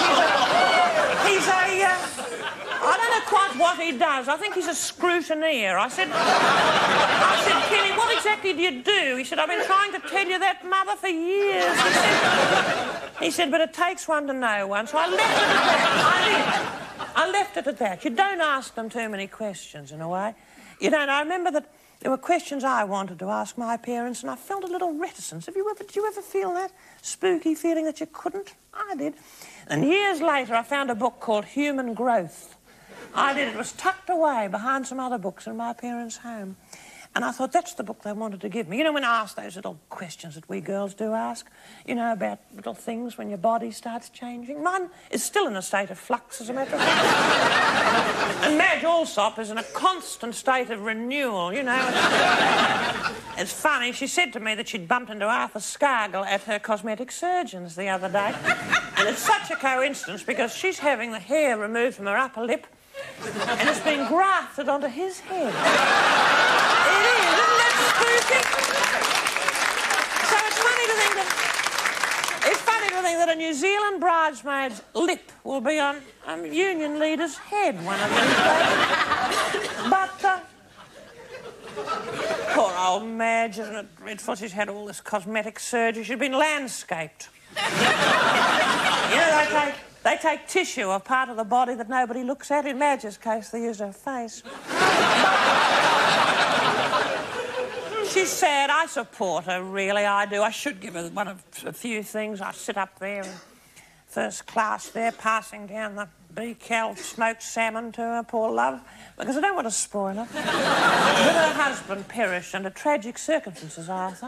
I don't know quite what he does. I think he's a scrutineer. I said, Kenny, what exactly do you do? He said, I've been trying to tell you that, Mother, for years. He said, but it takes one to know one, so I left it at that. I left it at that. You don't ask them too many questions, in a way. You don't. I remember that there were questions I wanted to ask my parents, and I felt a little reticence. Did you ever feel that spooky feeling that you couldn't? I did. And years later, I found a book called Human Growth. I did. It was tucked away behind some other books in my parents' home. And I thought, that's the book they wanted to give me. You know, when I ask those little questions that we girls do ask, you know, about little things when your body starts changing. Mine is still in a state of flux, as a matter of fact. And Madge Alsop is in a constant state of renewal, you know. It's funny, she said to me that she'd bumped into Arthur Scargill at her cosmetic surgeon's the other day. And it's such a coincidence because she's having the hair removed from her upper lip and it's been grafted onto his head. It is, isn't that spooky? So it's funny to think that a New Zealand bridesmaid's lip will be on a union leader's head one of these days. But, poor old Madge, isn't it dreadful? She's had all this cosmetic surgery. She's been landscaped. You know, They take tissue, a part of the body that nobody looks at. In Madge's case, they use her face. She's sad. I support her, really, I do. I should give her a few things. I sit up there in first class there, passing down the Becal smoked salmon to her, poor love, because I don't want to spoil her. But her husband perished under tragic circumstances, Arthur.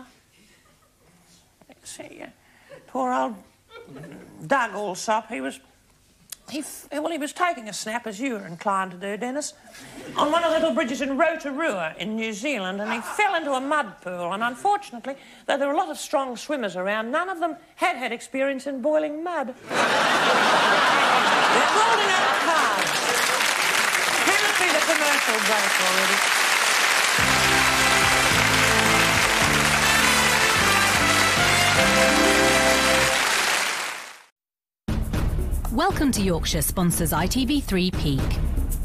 See, poor old Doug Allsop, he was taking a snap, as you were inclined to do, Dennis, on one of the little bridges in Rotorua in New Zealand, and he fell into a mud pool, and unfortunately, though there were a lot of strong swimmers around, none of them had experience in boiling mud. They're holding up cards. Can it be the commercial break already? Welcome to Yorkshire sponsors ITV3 Peak.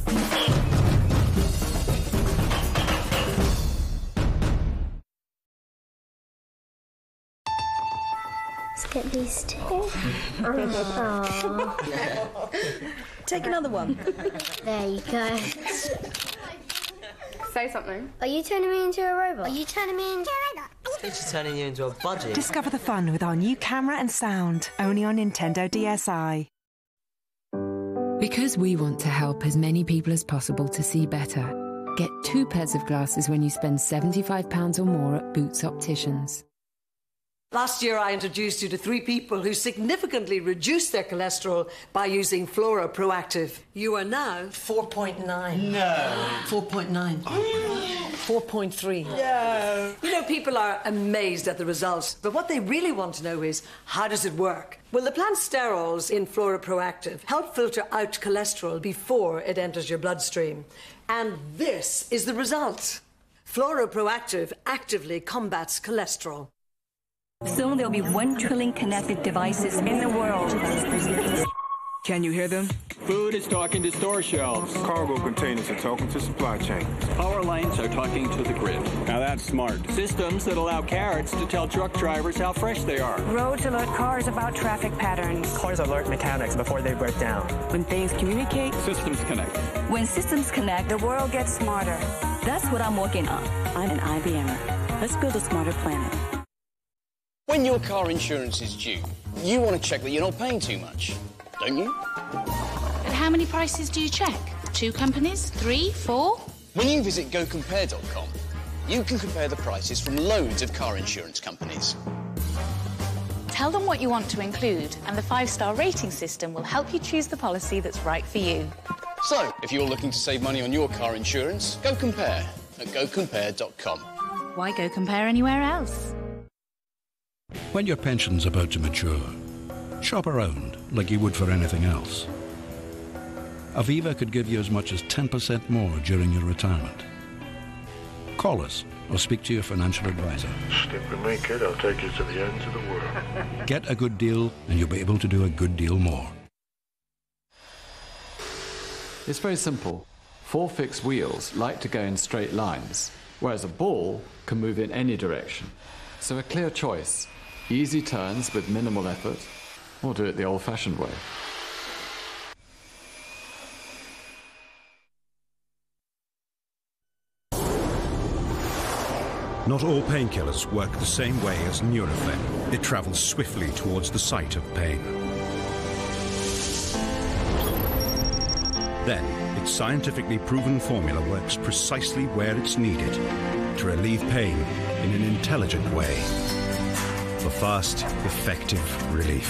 Let's get these two. Take another one. There you go. Say something. Are you turning me into a robot? Are you turning me into a robot? It's turning you into a budgie. Discover the fun with our new camera and sound, only on Nintendo DSi. Because we want to help as many people as possible to see better, get 2 pairs of glasses when you spend £75 or more at Boots Opticians. Last year I introduced you to 3 people who significantly reduced their cholesterol by using Flora Proactive. You are now 4.9. No. 4.9. 4.3. No. You know, people are amazed at the results, but what they really want to know is, how does it work? Well, the plant sterols in Flora Proactive help filter out cholesterol before it enters your bloodstream. And this is the result. Flora Proactive actively combats cholesterol. Soon there'll be 1 trillion connected devices in the world. Can you hear them? Food is talking to store shelves. Cargo containers are talking to supply chains. Power lines are talking to the grid. Now that's smart. Systems that allow carrots to tell truck drivers how fresh they are. Roads alert cars about traffic patterns. Cars alert mechanics before they break down. When things communicate, systems connect. When systems connect, the world gets smarter. That's what I'm working on. I'm an IBMer. Let's build a smarter planet. When your car insurance is due, you want to check that you're not paying too much, don't you? But how many prices do you check? 2 companies? 3? 4? When you visit GoCompare.com, you can compare the prices from loads of car insurance companies. Tell them what you want to include, and the 5-star rating system will help you choose the policy that's right for you. So, if you're looking to save money on your car insurance, go compare at GoCompare.com. Why go compare anywhere else? When your pension's about to mature, shop around like you would for anything else. Aviva could give you as much as 10% more during your retirement. Call us or speak to your financial advisor. Stick with me, kid. I'll take you to the ends of the world. Get a good deal and you'll be able to do a good deal more. It's very simple. 4 fixed wheels like to go in straight lines, whereas a ball can move in any direction. So a clear choice. Easy turns with minimal effort, or do it the old-fashioned way. Not all painkillers work the same way as Nurofen. It travels swiftly towards the site of pain. Then, its scientifically proven formula works precisely where it's needed to relieve pain in an intelligent way. For fast, effective relief.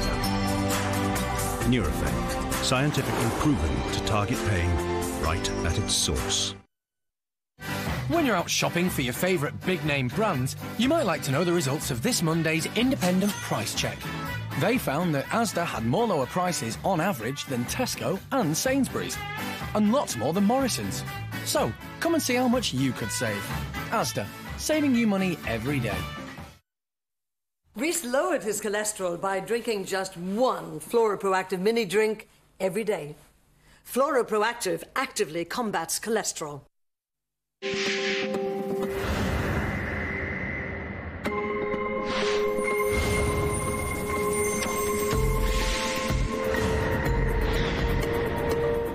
Nurofen, scientifically proven to target pain right at its source. When you're out shopping for your favourite big-name brands, you might like to know the results of this Monday's independent price check. They found that Asda had more lower prices on average than Tesco and Sainsbury's, and lots more than Morrison's. So, come and see how much you could save. Asda, saving you money every day. Reese lowered his cholesterol by drinking just 1 Flora Proactive mini drink every day. Flora Proactive actively combats cholesterol.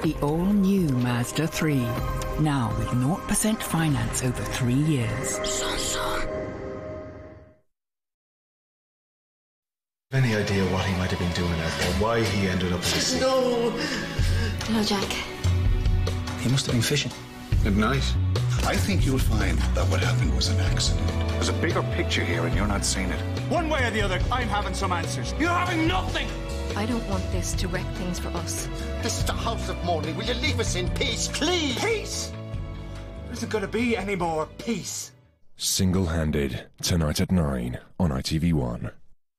The all-new Mazda 3. Now with 0% finance over 3 years. Any idea what he might have been doing out there? Why he ended up in the sea? No. Hello, Jack. He must have been fishing. At night. I think you'll find that what happened was an accident. There's a bigger picture here and you're not seeing it. One way or the other, I'm having some answers. You're having nothing! I don't want this to wreck things for us. This is the house of mourning. Will you leave us in peace, please? Peace? There isn't going to be any more peace. Single-handed, tonight at 9 on ITV1.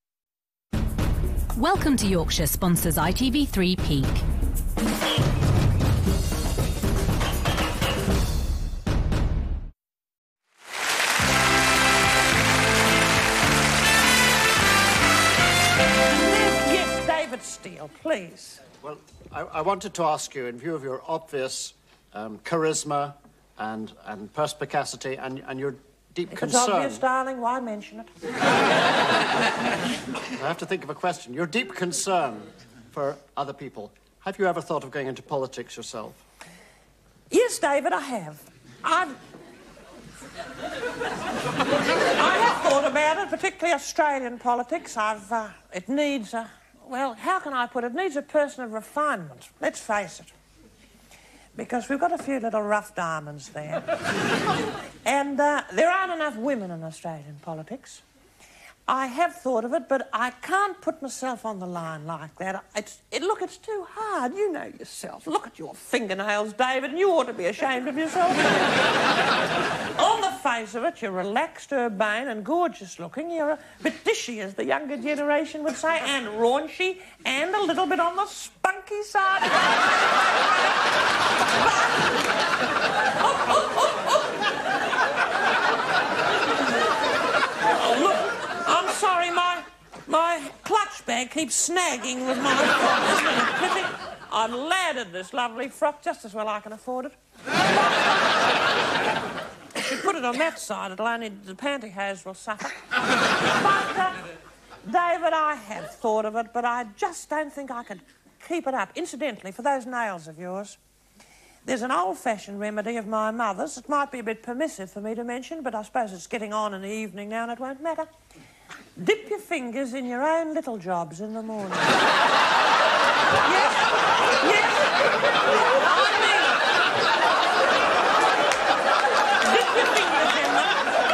Welcome to Yorkshire sponsors ITV3 Peak. Yes, David Steele, please. Well, I wanted to ask you, in view of your obvious charisma and perspicacity and your deep If concern... it's obvious, darling, why mention it? I have to think of a question. Your deep concern for other people. Have you ever thought of going into politics yourself? Yes, David, I have. I have thought about it, particularly Australian politics. It needs well, how can I put it? It needs a person of refinement, let's face it. Because we've got a few little rough diamonds there. And there aren't enough women in Australian politics. I have thought of it, but I can't put myself on the line like that. Look, it's too hard. You know yourself. Look at your fingernails, David, and you ought to be ashamed of yourself. On the face of it, you're relaxed, urbane, and gorgeous-looking. You're a bit dishy, as the younger generation would say, and raunchy, and a little bit on the spunky side. Look, I'm sorry, my clutch bag keeps snagging with my frock. Isn't it a pity? I've laddered this lovely frock just as well I can afford it. If you put it on that side, the pantyhose will suffer. But, David, I have thought of it, but I just don't think I could keep it up. Incidentally, for those nails of yours, there's an old-fashioned remedy of my mother's. It might be a bit permissive for me to mention, but I suppose it's getting on in the evening now and it won't matter. Dip your fingers in your own little jobs in the morning. Yes, yes. I mean it. Dip your fingers in them.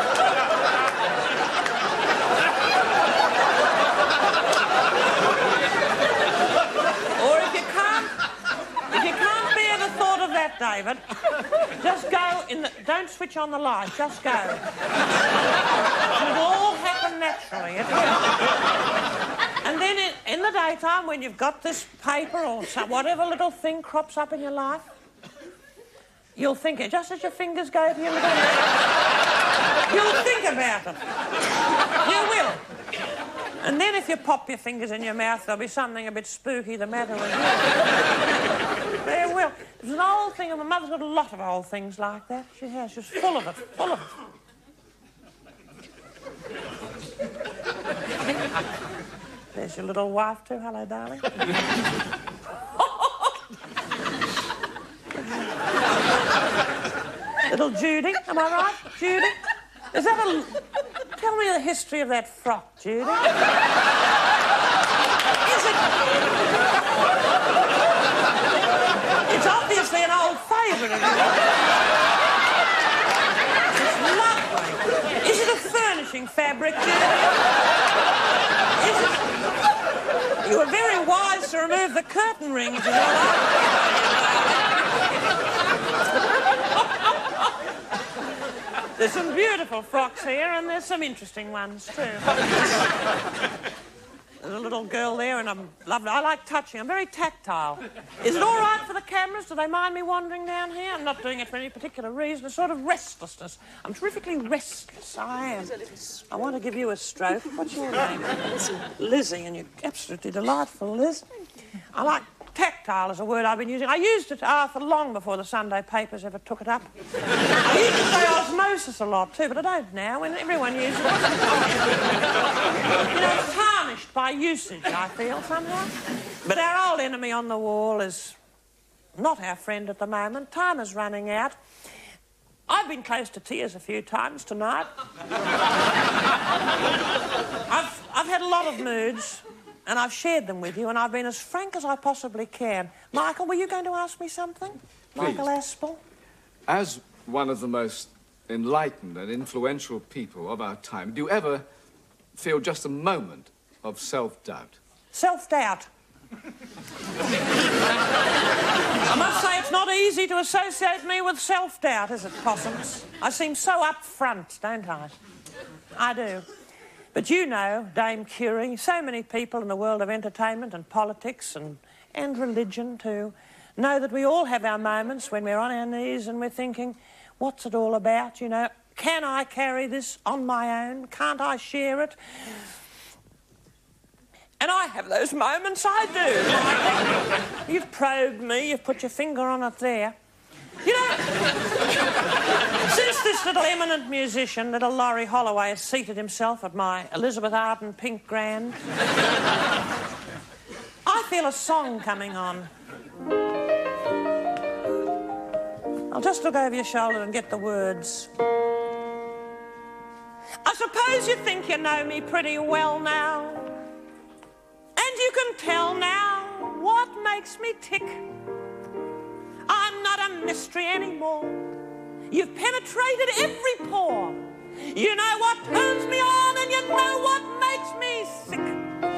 Or if you can't bear the thought of that, David, just go in the... Don't switch on the light, just go. It'll all happen naturally, it will. And then in the daytime, when you've got this paper or whatever little thing crops up in your life, you'll think it, just as your fingers go to your little mouth, you'll think about it. You will. And then if you pop your fingers in your mouth, there'll be something a bit spooky the matter with you. There will. There's an old thing, and my mother's got a lot of old things like that. She has. She's full of it, full of it. There's your little wife too. Hello, darling. Little Judy, am I right? Judy? Is that a... Tell me the history of that frock, Judy. Is it... It's obviously an old favourite of yours. It's lovely. Is it a furnishing fabric, Judy? Is it... You were very wise to remove the curtain rings, you know. There's some beautiful frocks here, and there's some interesting ones, too. There's a little girl there, and I'm lovely. I like touching. I'm very tactile. Is it all right for the cameras? Do they mind me wandering down here? I'm not doing it for any particular reason. A sort of restlessness. I'm terrifically restless. I am. I want to give you a stroke. What's your name? Lizzie, and you're absolutely delightful, Liz. I like... Tactile is a word I've been using. I used it for long before the Sunday papers ever took it up. I used to say osmosis a lot too, but I don't now, when everyone uses it. You know, it's tarnished by usage, I feel, somehow. But our old enemy on the wall is not our friend at the moment. Time is running out. I've been close to tears a few times tonight. I've had a lot of moods, and I've shared them with you, and I've been as frank as I possibly can. Michael, were you going to ask me something? Please. Michael Aspel? As one of the most enlightened and influential people of our time, do you ever feel just a moment of self-doubt? Self-doubt? I must say it's not easy to associate me with self-doubt, is it, Possums? I seem so upfront, don't I? I do. But you know, Dame Kiri, so many people in the world of entertainment and politics and religion too, know that we all have our moments when we're on our knees and we're thinking, what's it all about, you know? Can I carry this on my own? Can't I share it? And I have those moments, I do. You've probed me, you've put your finger on it there. You know, since this little eminent musician, little Laurie Holloway, has seated himself at my Elizabeth Arden Pink Grand, I feel a song coming on. I'll just look over your shoulder and get the words. I suppose you think you know me pretty well now. And you can tell now what makes me tick. I'm not a mystery anymore. You've penetrated every pore. You know what turns me on and you know what makes me sick.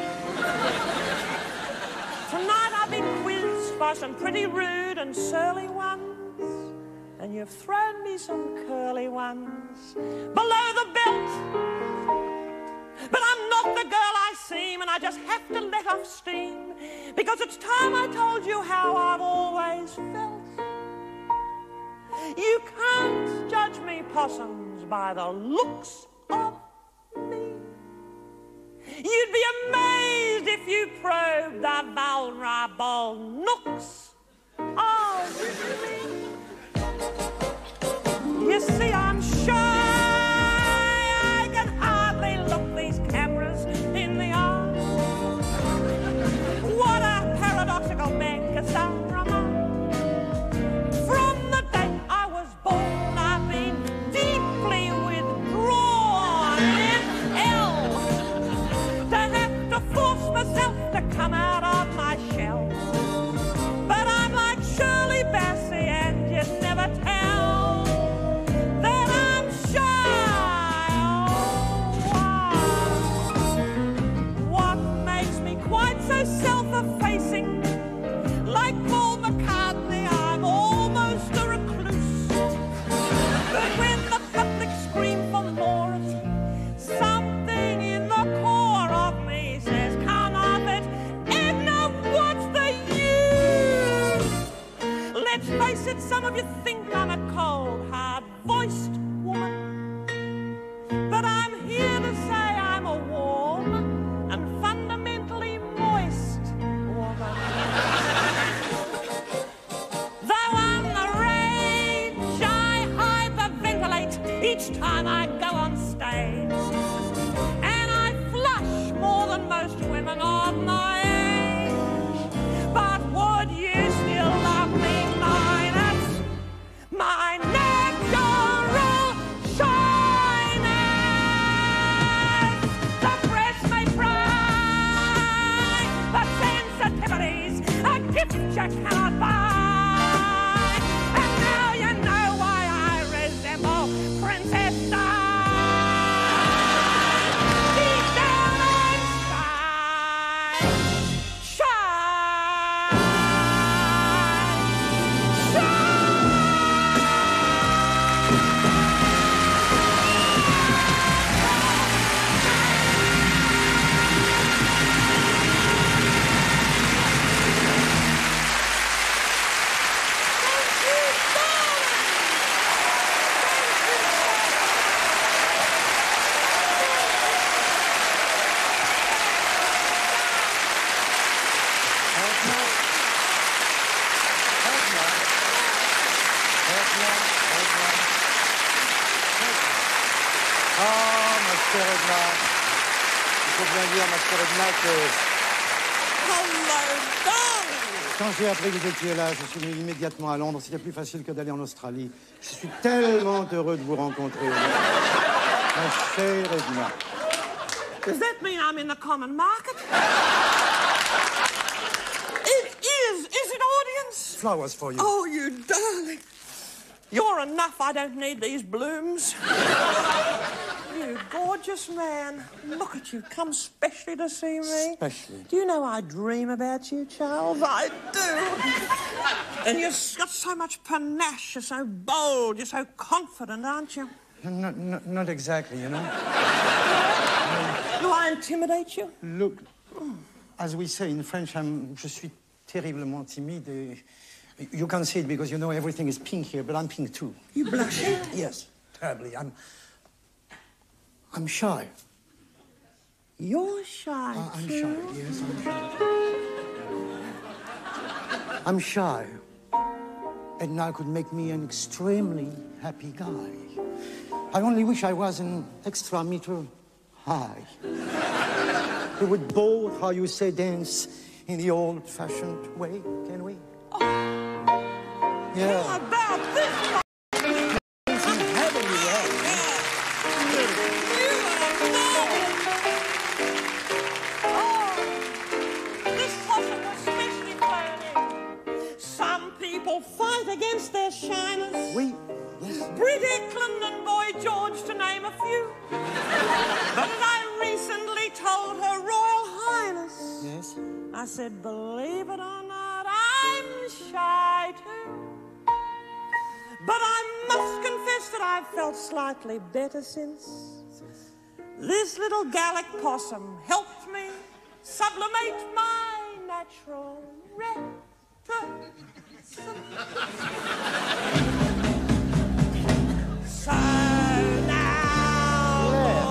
Tonight I've been quizzed by some pretty rude and surly ones, and you've thrown me some curly ones below the belt. But I'm not the girl I seem, and I just have to let off steam, because it's time I told you how I've always felt. You can't judge me, Possums, by the looks of me. You'd be amazed if you probed the vulnerable nooks of me. You see, I'm shy. I can hardly look these cameras in the eye. What a paradoxical megastar am I. From the day I was born, I've been deeply withdrawn in hell. To have to force myself to come out of my shell. But I'm like Shirley Bassey, and you never tell that I'm shy. Oh, what makes me quite so self-effacing? Like Paul McCartney, I'm almost a recluse. But when the public scream for more of me, something in the core of me says, come off it, Edna, what's the use? Let's face it, some of you think I'm a cold, hard-voiced woman. But I'm here to say I'm a warm and fundamentally moist woman. Though I'm the rage, I hyperventilate each time I go on stage. And I flush more than most women of my age. But would you still love me minus my natural shyness? The press may pry, but sensitivity's a gift you cannot buy. And now you know why I resemble Princess Di. Deep down I'm shy. Il faut bien dire, ma chère Edna, que Quand j'ai appris que vous étiez là, je suis venu immédiatement à Londres. C'était plus facile que d'aller en Australie. Je suis tellement heureux de vous rencontrer. Ma chère Edna. Does that mean I'm in the common market? It is. Is it, audience? Flowers for you. Oh, you darling. You're enough. I don't need these blooms. You gorgeous man. Look at you. Come specially to see me. Specially? Do you know I dream about you, Charles? I do. And you've got so much panache. You're so bold. You're so confident, aren't you? Not exactly, you know. Do I intimidate you? Look, as we say in French, je suis terriblement timide. You can see it because you know everything is pink here, but I'm pink too. You blushing? Yes, terribly. I'm shy. You're shy, I'm too? shy, yes, I'm shy. I'm shy. Edna could make me an extremely happy guy. I only wish I was an extra meter high. We would both, how you say, dance in the old-fashioned way, can we? Oh. Yeah. How about this? Fight against their shyness. Oui, yes. Brit Eklund and Boy George, to name a few. But I recently told Her Royal Highness. Yes. I said, believe it or not, I'm shy too. But I must confess that I've felt slightly better since. This little Gallic possum helped me sublimate my natural reputation. So now,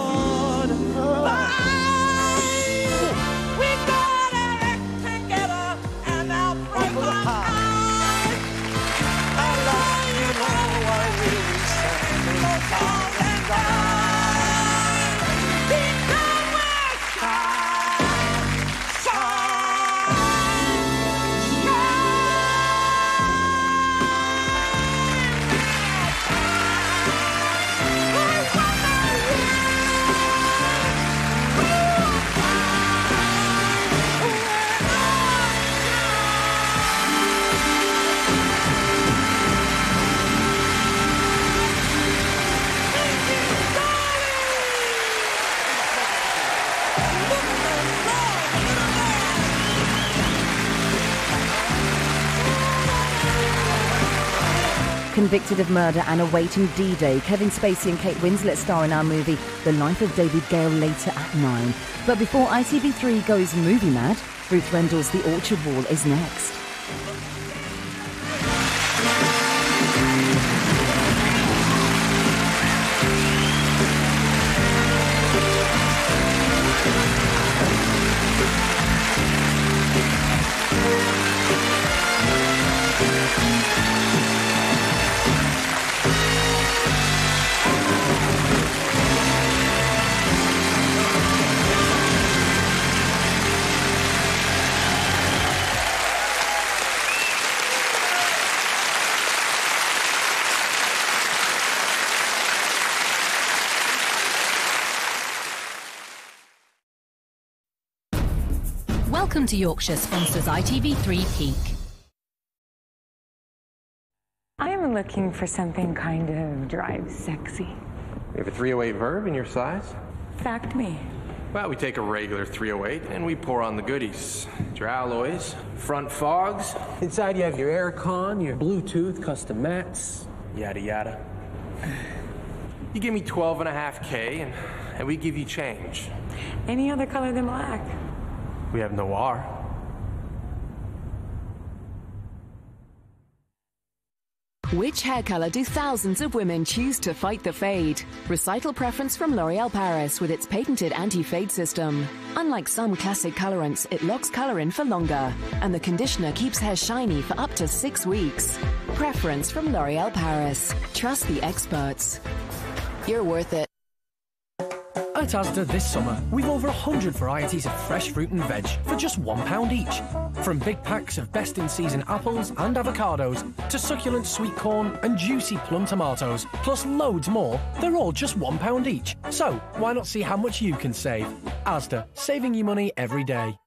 goodbye. We gotta act together and our program high. I love you, know I really say. Because we're shy, shy. Convicted of murder and awaiting D-Day, Kevin Spacey and Kate Winslet star in our movie The Life of David Gale later at 9. But before ITV3 goes movie mad, Ruth Rendell's The Orchard Wall is next. Welcome to Yorkshire sponsors ITV3 Peak. I am looking for something kind of drive sexy. We have a 308 Verb in your size. Fact me. Well, we take a regular 308 and we pour on the goodies. Your alloys, front fogs. Inside you have your aircon, your Bluetooth, custom mats. Yada yada. You give me 12.5K and we give you change. Any other color than black? We have noir. Which hair colour do thousands of women choose to fight the fade? Recital preference from L'Oréal Paris with its patented anti-fade system. Unlike some classic colorants, it locks colour in for longer, and the conditioner keeps hair shiny for up to 6 weeks. Preference from L'Oréal Paris. Trust the experts. You're worth it. A At Asda this summer, we've over 100 varieties of fresh fruit and veg for just £1 each. From big packs of best-in-season apples and avocados to succulent sweet corn and juicy plum tomatoes, plus loads more, they're all just £1 each. So, why not see how much you can save? Asda, saving you money every day.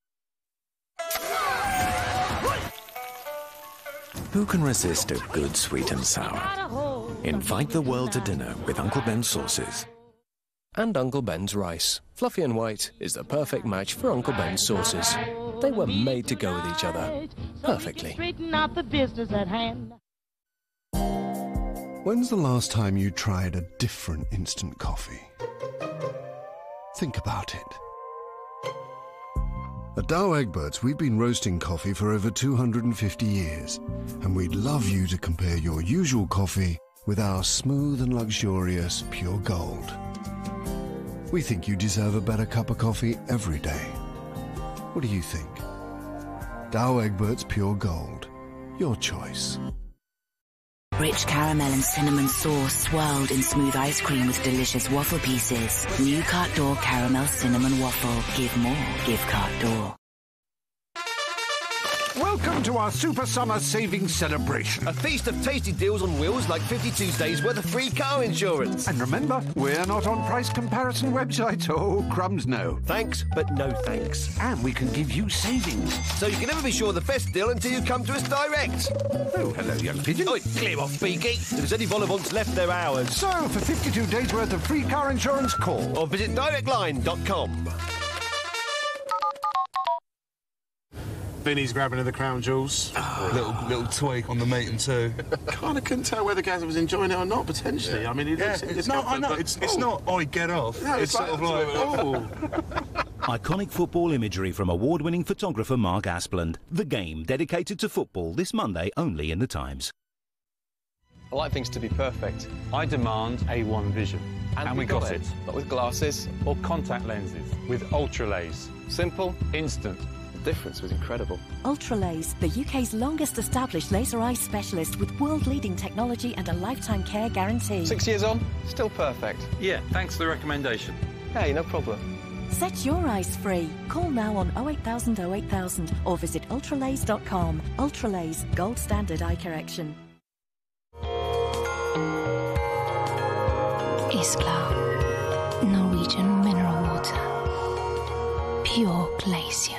Who can resist a good sweet and sour? Invite the world to dinner with Uncle Ben's sauces. And Uncle Ben's rice. Fluffy and white is the perfect match for Uncle Ben's sauces. They were made to go with each other. Perfectly. When's the last time you tried a different instant coffee? Think about it. At Dow Egberts, we've been roasting coffee for over 250 years, and we'd love you to compare your usual coffee with our smooth and luxurious pure gold. We think you deserve a better cup of coffee every day. What do you think? Dow Egberts Pure Gold. Your choice. Rich caramel and cinnamon sauce swirled in smooth ice cream with delicious waffle pieces. New Carte d'Or Caramel Cinnamon Waffle. Give more. Give Carte d'Or. Welcome to our Super Summer Savings Celebration. A feast of tasty deals on wheels like 50 Tuesdays worth of free car insurance. And remember, we're not on price comparison websites. Oh, crumbs no. Thanks, but no thanks. And we can give you savings. So you can never be sure of the best deal until you come to us direct. Oh, hello, young pigeon. Oh, clear off, Beaky. If there's any vol-au-vents left, they're ours. So, for 52 days worth of free car insurance, call. Or visit directline.com. Vinny's grabbing of the crown jewels. Little tweak on the meat and two. Kind of couldn't tell whether Gazza was enjoying it or not, potentially. I mean, he looks in discomfort. I know, it's not, I get off. No, it's sort of like... Iconic football imagery from award-winning photographer Mark Aspland. The Game, dedicated to football, this Monday only in The Times. I like things to be perfect. I demand A1 vision. And we got it. But with glasses or contact lenses. With Ultralays. Simple, instant. The difference was incredible. Ultralays, the UK's longest established laser eye specialist with world-leading technology and a lifetime care guarantee. 6 years on, still perfect. Yeah, thanks for the recommendation. Hey, no problem. Set your eyes free. Call now on 08000 08000 or visit ultralays.com. Ultralays, gold standard eye correction. Isklar, Norwegian mineral water, pure glacier.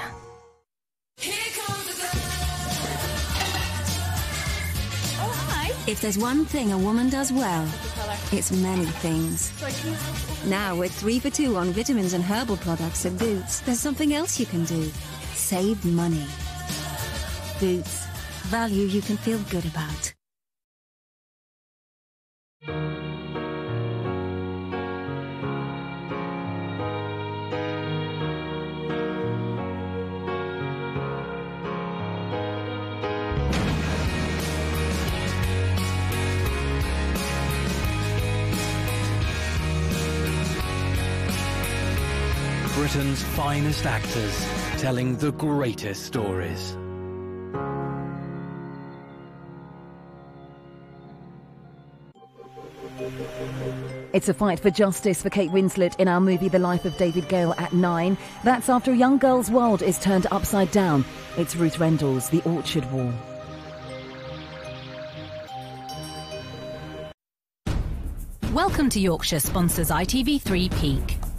If there's one thing a woman does well, it's many things. Now, with 3 for 2 on vitamins and herbal products at Boots, there's something else you can do. Save money. Boots. Value you can feel good about. Britain's finest actors, telling the greatest stories. It's a fight for justice for Kate Winslet in our movie The Life of David Gale at 9. That's after a young girl's world is turned upside down. It's Ruth Rendell's The Orchard Wall. Welcome to Yorkshire sponsors ITV3 Peak.